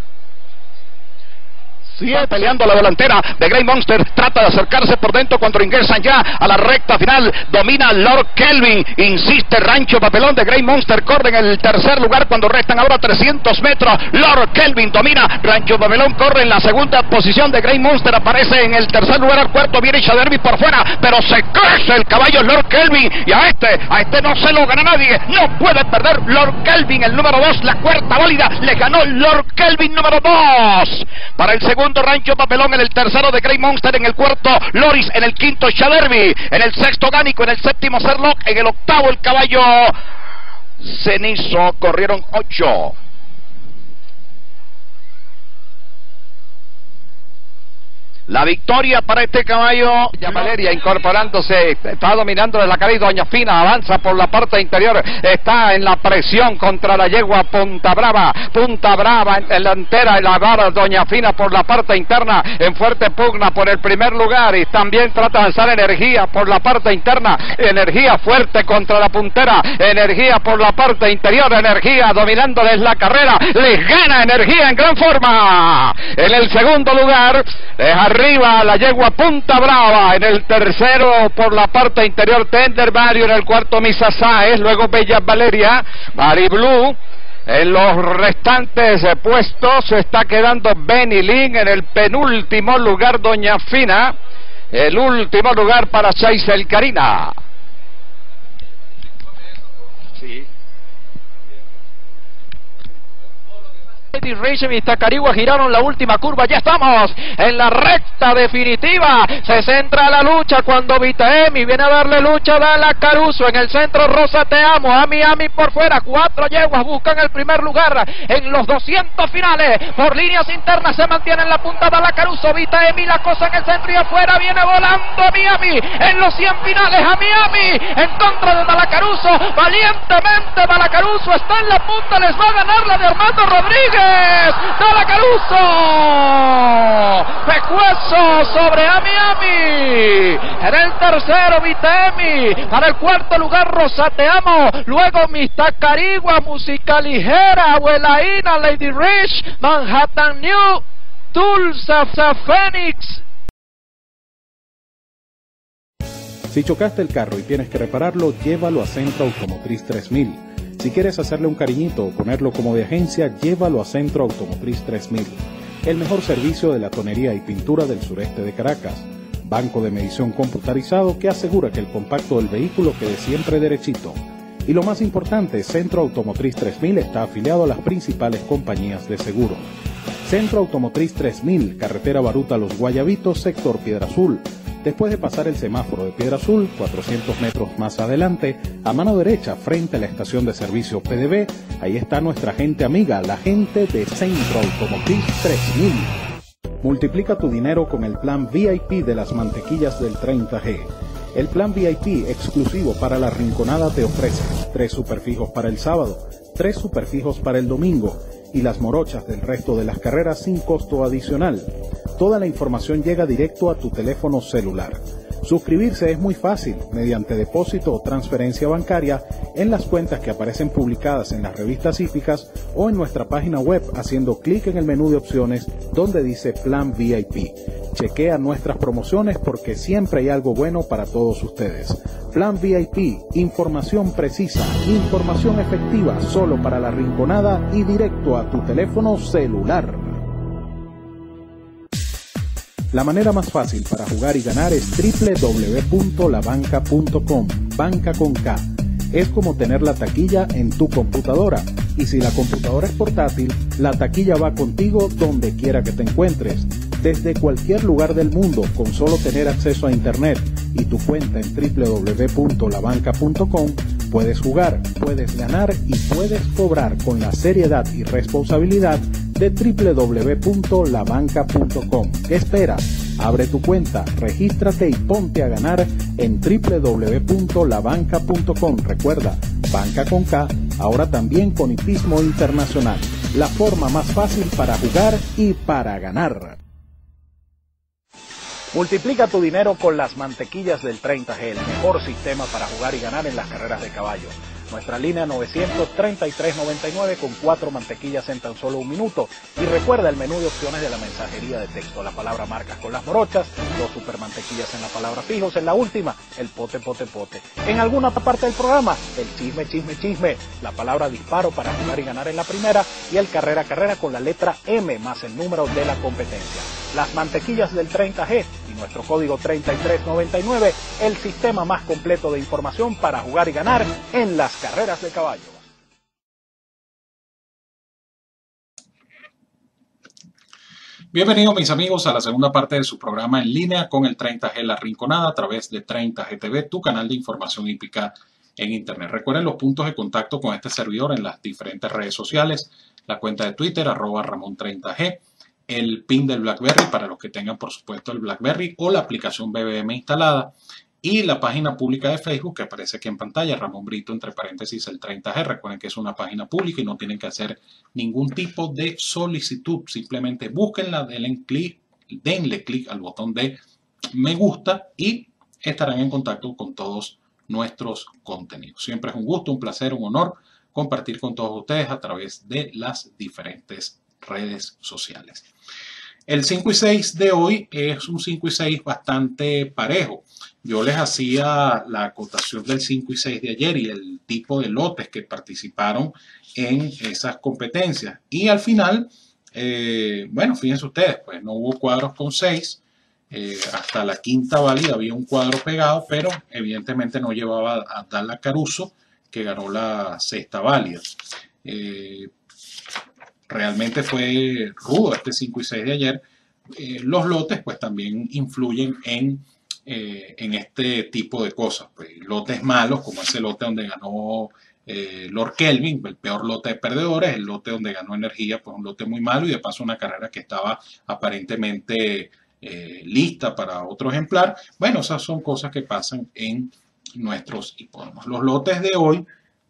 Está peleando la delantera de Grey Monster, trata de acercarse por dentro cuando ingresan ya a la recta final, domina Lord Kelvin, insiste Rancho Papelón de Grey Monster, corre en el tercer lugar cuando restan ahora 300 metros, Lord Kelvin domina, Rancho Papelón corre en la segunda posición de Grey Monster, aparece en el tercer lugar, al cuarto viene Shaderby por fuera, pero se crece el caballo Lord Kelvin, y a este no se lo gana nadie, no puede perder Lord Kelvin, el número 2, la cuarta válida, le ganó Lord Kelvin número 2, para el segundo Rancho Papelón, en el tercero de Grey Monster, en el cuarto Loris, en el quinto Shaderby, en el sexto Gánico, en el séptimo Serlock, en el octavo el caballo Cenizo, corrieron 8. La victoria para este caballo, ya Valeria incorporándose, está dominando de la calle Doña Fina, avanza por la parte interior, está en la presión contra la yegua Punta Brava en delantera, la vara Doña Fina por la parte interna, en fuerte pugna por el primer lugar, y también trata de avanzar Energía por la parte interna, Energía fuerte contra la puntera, Energía por la parte interior, Energía dominándoles la carrera, les gana Energía en gran forma, en el segundo lugar, arriba la yegua Punta Brava, en el tercero por la parte interior Tender Mario, en el cuarto Misa Sáez, luego Bella Valeria, Mari Blue. En los restantes puestos se está quedando Benny Lin, en el penúltimo lugar Doña Fina, el último lugar para Chaisel Karina. Sí. Racing y Tacarigua giraron la última curva, ya estamos en la recta definitiva, se centra la lucha cuando Vitaemi viene a darle lucha a la Caruso, en el centro Rosa Te Amo, a Miami por fuera, 4 yeguas buscan el primer lugar en los 200 finales, por líneas internas se mantiene en la punta de la Caruso, Vitaemi la cosa en el centro y afuera, viene volando a Miami, en los 100 finales a Miami, en contra de Malacaruso, valientemente Malacaruso está en la punta, les va a ganar la de Armando Rodríguez. ¡Dale Caruso! Pecueso sobre Ami. En el tercero Vitemi. Para el cuarto lugar Rosateamo. Luego Mistacarigua, Música Ligera, Abuelaína, Lady Rich, Manhattan New, Tulsa Phoenix. Si chocaste el carro y tienes que repararlo, llévalo a Centro Automotriz 3000. Si quieres hacerle un cariñito o ponerlo como de agencia, llévalo a Centro Automotriz 3000. El mejor servicio de la tonería y pintura del sureste de Caracas. Banco de medición computarizado que asegura que el compacto del vehículo quede siempre derechito. Y lo más importante, Centro Automotriz 3000 está afiliado a las principales compañías de seguro. Centro Automotriz 3000, carretera Baruta Los Guayabitos, sector Piedra Azul. Después de pasar el semáforo de Piedra Azul, 400 metros más adelante, a mano derecha, frente a la estación de servicio PDB, ahí está nuestra gente amiga, la gente de Centro Automotriz 3000. Multiplica tu dinero con el plan VIP de las mantequillas del 30G. El plan VIP exclusivo para La Rinconada te ofrece 3 superfijos para el sábado, 3 superfijos para el domingo y las morochas del resto de las carreras sin costo adicional. Toda la información llega directo a tu teléfono celular. Suscribirse es muy fácil, mediante depósito o transferencia bancaria en las cuentas que aparecen publicadas en las revistas hípicas o en nuestra página web haciendo clic en el menú de opciones donde dice Plan VIP. Chequea nuestras promociones porque siempre hay algo bueno para todos ustedes. Plan VIP, información precisa, información efectiva solo para La Rinconada y directo a tu teléfono celular. La manera más fácil para jugar y ganar es www.labanca.com, banca con K. Es como tener la taquilla en tu computadora. Y si la computadora es portátil, la taquilla va contigo donde quiera que te encuentres. Desde cualquier lugar del mundo, con solo tener acceso a internet y tu cuenta en www.labanca.com, puedes jugar, puedes ganar y puedes cobrar con la seriedad y responsabilidad de www.labanca.com. ¿Qué esperas? Abre tu cuenta, regístrate y ponte a ganar en www.labanca.com. Recuerda, banca con K, ahora también con hipismo internacional. La forma más fácil para jugar y para ganar. Multiplica tu dinero con las mantequillas del 30G, el mejor sistema para jugar y ganar en las carreras de caballo. Nuestra línea 933.99 con 4 mantequillas en tan solo 1 minuto. Y recuerda el menú de opciones de la mensajería de texto, la palabra marcas con las morochas, 2 super mantequillas en la palabra fijos, en la última, el pote, pote, pote. En alguna parte del programa, el chisme, chisme, chisme, la palabra disparo para jugar y ganar en la primera y el carrera, carrera con la letra M más el número de la competencia. Las mantequillas del 30G y nuestro código 3399, el sistema más completo de información para jugar y ganar en las carreras de caballo. Bienvenidos mis amigos a la segunda parte de su programa en línea con el 30G La Rinconada a través de 30G TV, tu canal de información hípica en internet. Recuerden los puntos de contacto con este servidor en las diferentes redes sociales, la cuenta de Twitter @Ramon30G, el pin del BlackBerry para los que tengan por supuesto el BlackBerry o la aplicación BBM instalada y la página pública de Facebook que aparece aquí en pantalla, Ramón Brito entre paréntesis el 30G. Recuerden que es una página pública y no tienen que hacer ningún tipo de solicitud, simplemente búsquenla, denle clic al botón de me gusta y estarán en contacto con todos nuestros contenidos. Siempre es un gusto, un placer, un honor compartir con todos ustedes a través de las diferentes redes sociales. El 5 y 6 de hoy es un 5 y 6 bastante parejo. Yo les hacía la acotación del 5 y 6 de ayer y el tipo de lotes que participaron en esas competencias. Y al final, bueno, fíjense ustedes, pues no hubo cuadros con 6. Hasta la quinta válida había un cuadro pegado, pero evidentemente no llevaba a Dala Caruso, que ganó la sexta válida. Realmente fue rudo este 5 y 6 de ayer. Los lotes pues también influyen en este tipo de cosas. Pues, lotes malos, como ese lote donde ganó Lord Kelvin, el peor lote de perdedores, el lote donde ganó Energía, pues un lote muy malo y de paso una carrera que estaba aparentemente lista para otro ejemplar. Bueno, esas son cosas que pasan en nuestros hipódromos. Los lotes de hoy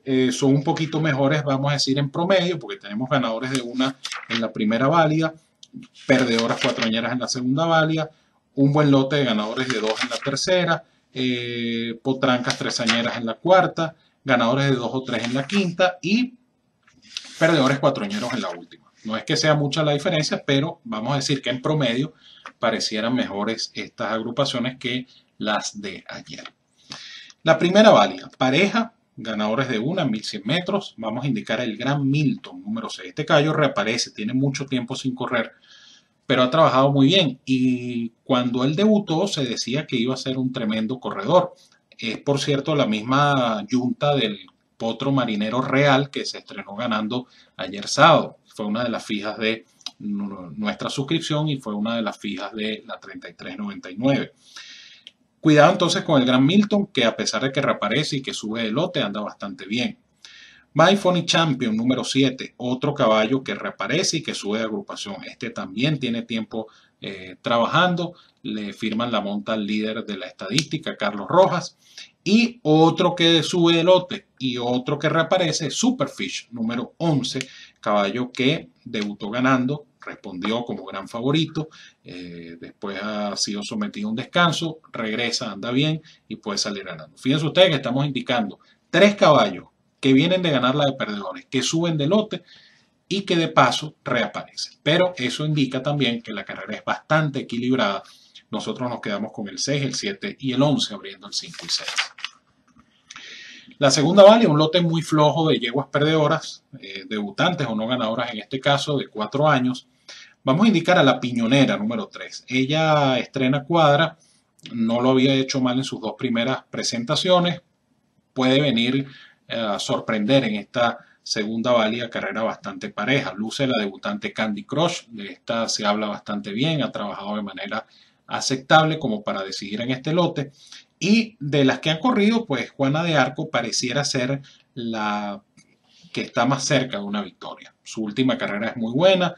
son un poquito mejores, vamos a decir, en promedio, porque tenemos ganadores de una en la primera válida, perdedoras cuatroñeras en la segunda válida, un buen lote de ganadores de 2 en la tercera, potrancas tresañeras en la cuarta, ganadores de 2 o 3 en la quinta y perdedores cuatroñeros en la última. No es que sea mucha la diferencia, pero vamos a decir que en promedio parecieran mejores estas agrupaciones que las de ayer. La primera válida, pareja, ganadores de una, 1100 metros. Vamos a indicar el Gran Milton, número 6. Este caballo reaparece, tiene mucho tiempo sin correr, pero ha trabajado muy bien. Y cuando él debutó se decía que iba a ser un tremendo corredor. Es, por cierto, la misma yunta del Potro Marinero Real que se estrenó ganando ayer sábado. Fue una de las fijas de nuestra suscripción y fue una de las fijas de la 33.99. Cuidado entonces con el Gran Milton, que a pesar de que reaparece y que sube de lote, anda bastante bien. My Funny Champion, número 7, otro caballo que reaparece y que sube de agrupación. Este también tiene tiempo trabajando. Le firman la monta al líder de la estadística, Carlos Rojas. Y otro que sube de lote y otro que reaparece, Superfish, número 11, caballo que debutó ganando, respondió como gran favorito, después ha sido sometido a un descanso, regresa, anda bien y puede salir ganando. Fíjense ustedes que estamos indicando 3 caballos que vienen de ganar la de perdedores, que suben de lote y que de paso reaparecen. Pero eso indica también que la carrera es bastante equilibrada. Nosotros nos quedamos con el 6, el 7 y el 11, abriendo el 5 y 6. La segunda válida, un lote muy flojo de yeguas perdedoras, debutantes o no ganadoras en este caso, de 4 años. Vamos a indicar a la Piñonera, número 3. Ella estrena cuadra, no lo había hecho mal en sus 2 primeras presentaciones. Puede venir a sorprender en esta segunda válida, carrera bastante pareja. Luce la debutante Candy Crush, de esta se habla bastante bien, ha trabajado de manera aceptable como para decidir en este lote. Y de las que han corrido, pues Juana de Arco pareciera ser la que está más cerca de una victoria. Su última carrera es muy buena,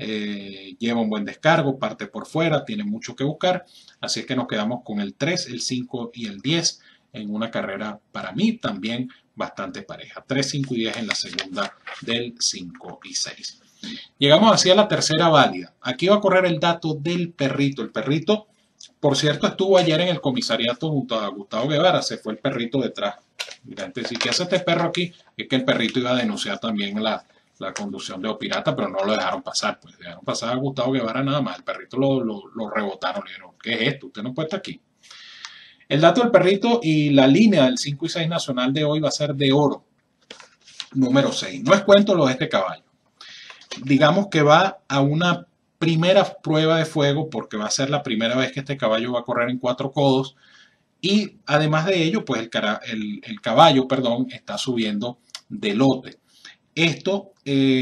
lleva un buen descargo, parte por fuera, tiene mucho que buscar. Así es que nos quedamos con el 3, el 5 y el 10 en una carrera para mí también bastante pareja. 3, 5 y 10 en la segunda del 5 y 6. Llegamos hacia la tercera válida. Aquí va a correr el dato del perrito. El perrito, por cierto, estuvo ayer en el comisariato junto a Gustavo Guevara. Se fue el perrito detrás. Mira, entonces, ¿qué hace este perro aquí? Es que el perrito iba a denunciar también la conducción de Opirata, pero no lo dejaron pasar. Pues dejaron pasar a Gustavo Guevara nada más. El perrito lo rebotaron. Le dijeron, ¿qué es esto? Usted no puede estar aquí. El dato del perrito y la línea del 5 y 6 nacional de hoy va a ser de oro, número 6. No es cuento lo de este caballo. Digamos que va a una primera prueba de fuego porque va a ser la primera vez que este caballo va a correr en 4 codos y además de ello pues el caballo está subiendo de lote. Esto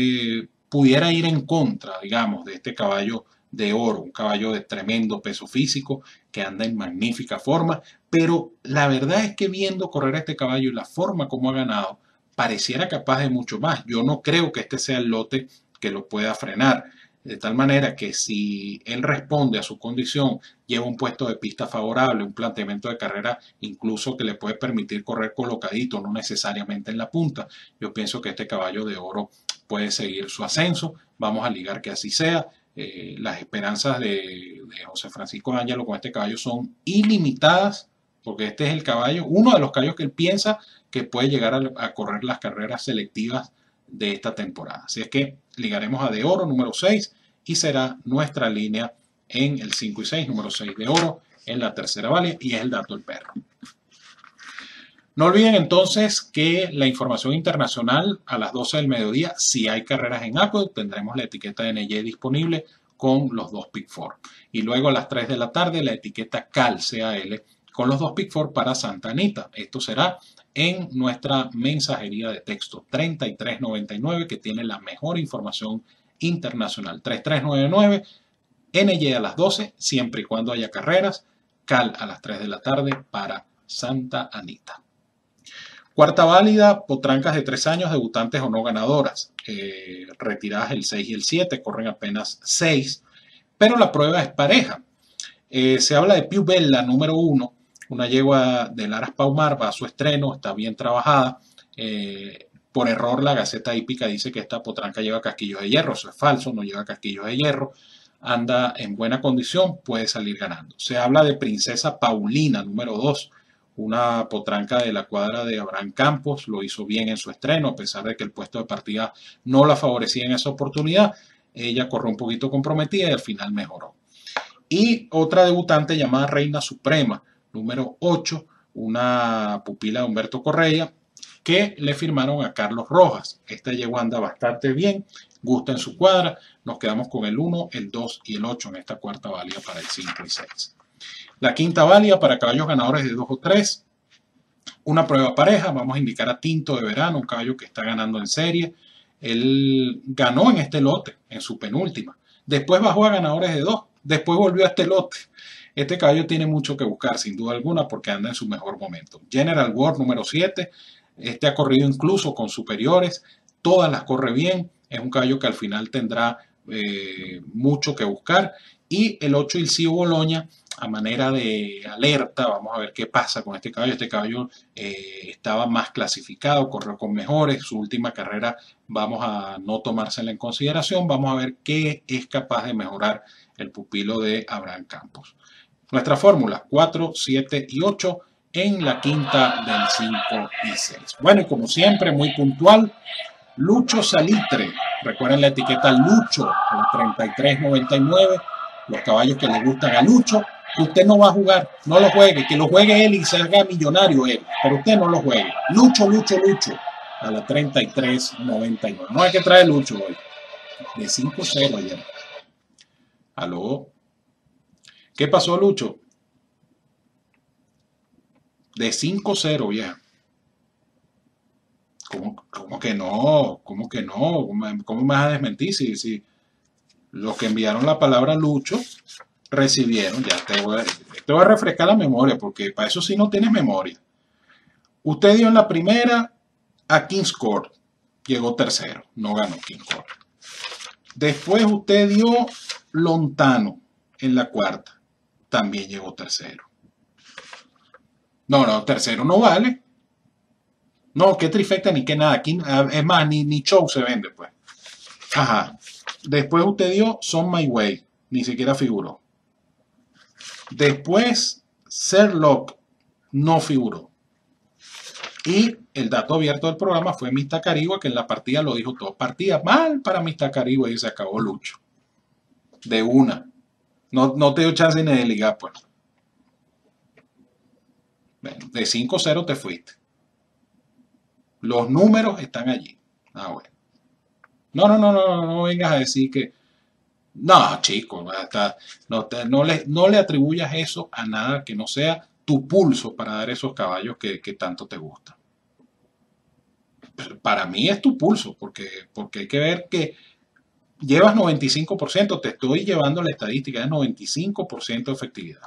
pudiera ir en contra, digamos, de este caballo de oro, un caballo de tremendo peso físico que anda en magnífica forma, pero la verdad es que viendo correr a este caballo y la forma como ha ganado, pareciera capaz de mucho más. Yo no creo que este sea el lote que lo pueda frenar, de tal manera que si él responde a su condición, lleva un puesto de pista favorable, un planteamiento de carrera incluso que le puede permitir correr colocadito, no necesariamente en la punta, yo pienso que este caballo de oro puede seguir su ascenso. Vamos a ligar que así sea. Las esperanzas de José Francisco Ángelo con este caballo son ilimitadas, porque este es el caballo, uno de los caballos que él piensa que puede llegar a correr las carreras selectivas de esta temporada. Así es que ligaremos a de oro número 6 y será nuestra línea en el 5 y 6, número 6 de oro en la tercera válida y es el dato del perro. No olviden entonces que la información internacional a las 12 del mediodía, si hay carreras en Apple, tendremos la etiqueta de NY disponible con los 2 Pick 4. Y luego a las 3 de la tarde la etiqueta CAL con los 2 Pick 4 para Santa Anita. Esto será en nuestra mensajería de texto 3399 que tiene la mejor información internacional. 3399, NY a las 12, siempre y cuando haya carreras, CAL a las 3 de la tarde para Santa Anita. Cuarta válida, potrancas de 3 años, debutantes o no ganadoras. Retiradas el 6 y el 7, corren apenas 6, pero la prueba es pareja. Se habla de Piu Bella, número 1, una yegua de Laras Paumar, va a su estreno, está bien trabajada. Por error la Gaceta Hípica dice que esta potranca lleva casquillos de hierro. Eso es falso, no lleva casquillos de hierro. Anda en buena condición, puede salir ganando. Se habla de Princesa Paulina, número 2. Una potranca de la cuadra de Abraham Campos. Lo hizo bien en su estreno, a pesar de que el puesto de partida no la favorecía en esa oportunidad. Ella corrió un poquito comprometida y al final mejoró. Y otra debutante llamada Reina Suprema, número 8, una pupila de Humberto Correa, que le firmaron a Carlos Rojas. Esta yegua anda bastante bien, gusta en su cuadra. Nos quedamos con el 1, el 2 y el 8 en esta cuarta válida para el 5 y 6. La quinta válida para caballos ganadores de 2 o 3. Una prueba pareja, vamos a indicar a Tinto de Verano, un caballo que está ganando en serie. Él ganó en este lote, en su penúltima. Después bajó a ganadores de 2. Después volvió a este lote. Este caballo tiene mucho que buscar, sin duda alguna, porque anda en su mejor momento. General World número 7. Este ha corrido incluso con superiores. Todas las corre bien. Es un caballo que al final tendrá mucho que buscar. Y el 8 Ilcio Boloña, a manera de alerta, vamos a ver qué pasa con este caballo. Este caballo estaba más clasificado, corrió con mejores. Su última carrera vamos a no tomársela en consideración. Vamos a ver qué es capaz de mejorar el pupilo de Abraham Campos. Nuestra fórmula 4, 7 y 8 en la quinta del 5 y 6. Bueno, y como siempre, muy puntual, Lucho Salitre. Recuerden la etiqueta Lucho, a 33.99. Los caballos que le gustan a Lucho, que usted no va a jugar, no lo juegue, que lo juegue él y se haga millonario él, pero usted no lo juegue. Lucho, Lucho, Lucho, a la 33.99. No hay que traer Lucho hoy. De 5-0 ayer. ¿Aló? ¿Qué pasó, Lucho? De 5-0, vieja. ¿Cómo que no? ¿Cómo que no? ¿Cómo me vas a desmentir? Si los que enviaron la palabra Lucho recibieron, ya te voy a refrescar la memoria, porque para eso sí no tienes memoria. Usted dio en la primera a King's Court, llegó tercero, no ganó King's Court. Después usted dio Lontano en la cuarta, también llegó tercero. No, tercero no vale. No, qué trifecta ni qué nada. Aquí, es más, ni show se vende, pues. Ajá. Después usted dio Son My Way, ni siquiera figuró. Después, Sherlock no figuró. Y el dato abierto del programa fue Mista Carigua, que en la partida lo dijo todo. Partida mal para Mista Carigua y se acabó Lucho. De una. No te dio chance ni de ligar, pues. Bueno, de 5-0 te fuiste. Los números están allí. Ah, bueno. No vengas a decir que... No, chico, no le atribuyas eso a nada que no sea tu pulso para dar esos caballos que tanto te gustan. Para mí es tu pulso, porque hay que ver que llevas 95%, te estoy llevando la estadística, es 95% de efectividad.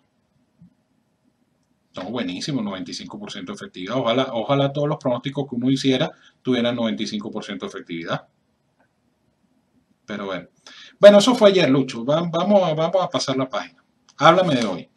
No, buenísimo, 95% de efectividad. Ojalá todos los pronósticos que uno hiciera tuvieran 95% de efectividad. Pero bueno. Bueno, eso fue ayer, Lucho. Vamos a pasar la página. Háblame de hoy.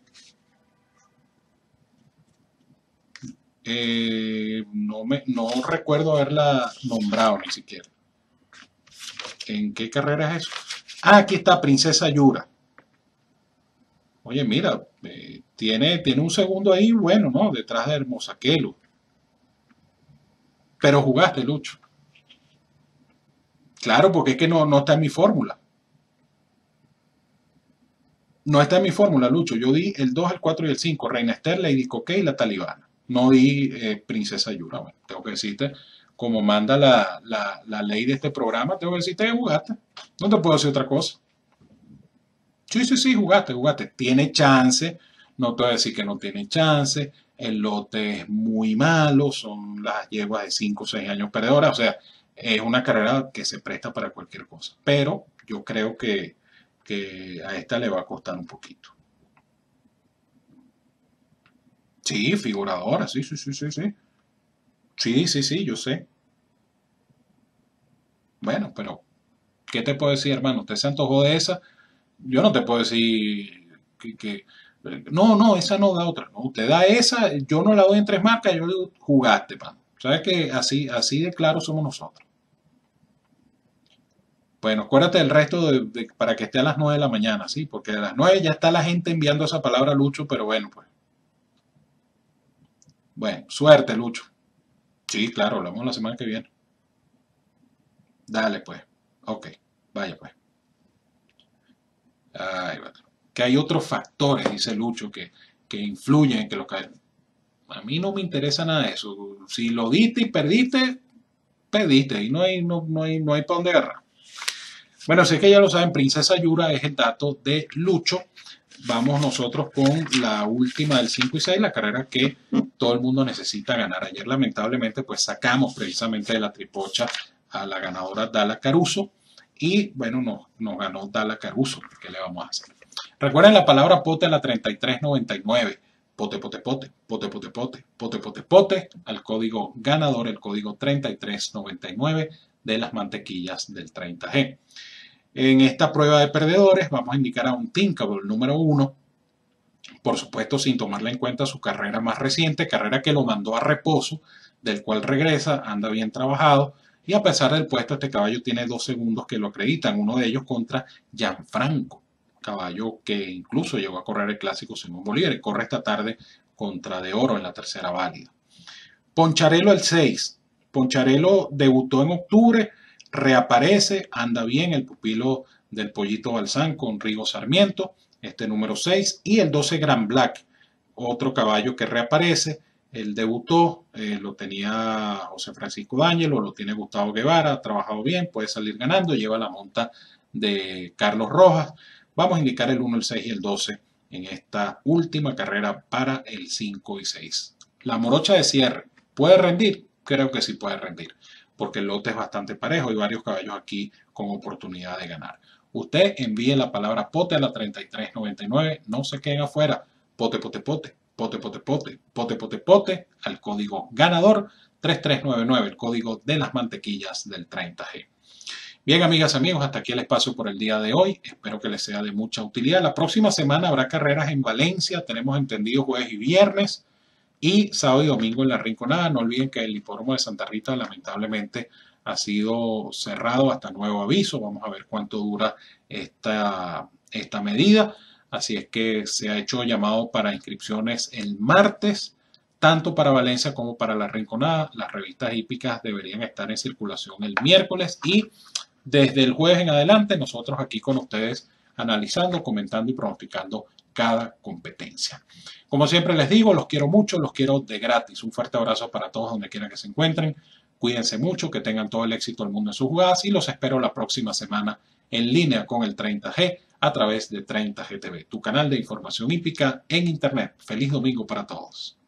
No recuerdo haberla nombrado ni siquiera. ¿En qué carrera es eso? Ah, aquí está Princesa Yura. Oye, mira, tiene un segundo ahí bueno, ¿no? Detrás de Hermosa Kelo. Pero jugaste, Lucho. Claro, porque es que no está en mi fórmula. No está en mi fórmula, Lucho. Yo di el 2, el 4 y el 5. Reina Esther, Lady Coquet y la Talibana. No di Princesa Yura. Bueno, tengo que decirte, como manda la ley de este programa, tengo que decirte que jugaste. No te puedo decir otra cosa. Sí, jugaste. Tiene chance. No te voy a decir que no tiene chance. El lote es muy malo. Son las yeguas de 5 o 6 años perdedoras. O sea, es una carrera que se presta para cualquier cosa. Pero yo creo que a esta le va a costar un poquito. Sí, figuradora, sí. Sí, yo sé. Bueno, pero ¿qué te puedo decir, hermano? ¿Usted se antojó de esa? Yo no te puedo decir no, esa no da otra. No, usted da esa, yo no la doy en 3 marcas, yo le digo, jugaste, man. ¿Sabes que así de claro somos nosotros? Bueno, acuérdate del resto para que esté a las 9 de la mañana, ¿sí? Porque a las 9 ya está la gente enviando esa palabra a Lucho, pero bueno, pues. Bueno, suerte, Lucho. Sí, claro, hablamos la semana que viene. Dale, pues. Ok, vaya, pues. Ay, bueno. Que hay otros factores, dice Lucho, que influyen en que lo caen. A mí no me interesa nada de eso. Si lo diste y perdiste, perdiste. Y no hay para dónde agarrar. Bueno, sé que ya lo saben, Princesa Yura es el dato de Lucho. Vamos nosotros con la última del 5 y 6, la carrera que todo el mundo necesita ganar. Ayer lamentablemente pues sacamos precisamente de la tripocha a la ganadora Dala Caruso y bueno, nos ganó Dala Caruso. ¿Qué le vamos a hacer? Recuerden la palabra pote a la 3399. Pote, pote, pote, pote, pote, pote, pote, pote, pote, al código ganador, el código 3399 de las mantequillas del 30G. En esta prueba de perdedores vamos a indicar a un Thinkable número 1, por supuesto sin tomarle en cuenta su carrera más reciente, carrera que lo mandó a reposo, del cual regresa, anda bien trabajado, y a pesar del puesto este caballo tiene 2 segundos que lo acreditan, uno de ellos contra Gianfranco, caballo que incluso llegó a correr el clásico Simón Bolívar y corre esta tarde contra De Oro en la tercera válida. Poncharelo el 6, Poncharelo debutó en octubre, reaparece, anda bien el pupilo del Pollito Balsán con Rigo Sarmiento, este número 6, y el 12 Grand Black, otro caballo que reaparece, él debutó, lo tenía José Francisco D'Angelo, lo tiene Gustavo Guevara, ha trabajado bien, puede salir ganando, lleva la monta de Carlos Rojas. Vamos a indicar el 1, el 6 y el 12 en esta última carrera para el 5 y 6. La morocha de cierre, ¿puede rendir? Creo que sí puede rendir, porque el lote es bastante parejo y varios caballos aquí con oportunidad de ganar. Usted envíe la palabra pote a la 3399, no se queden afuera, pote, pote, pote, pote, pote, pote, pote, pote, pote, al código ganador 3399, el código de las mantequillas del 30G. Bien, amigas, amigos, hasta aquí el espacio por el día de hoy. Espero que les sea de mucha utilidad. La próxima semana habrá carreras en Valencia, tenemos entendido jueves y viernes, y sábado y domingo en la Rinconada. No olviden que el hipódromo de Santa Rita lamentablemente ha sido cerrado hasta nuevo aviso. Vamos a ver cuánto dura esta medida. Así es que se ha hecho llamado para inscripciones el martes, tanto para Valencia como para la Rinconada. Las revistas hípicas deberían estar en circulación el miércoles y desde el jueves en adelante nosotros aquí con ustedes analizando, comentando y pronosticando cada competencia. Como siempre les digo, los quiero mucho, los quiero de gratis. Un fuerte abrazo para todos donde quiera que se encuentren. Cuídense mucho, que tengan todo el éxito del mundo en sus jugadas y los espero la próxima semana en línea con el 30G a través de 30G TV, tu canal de información hípica en internet. Feliz domingo para todos.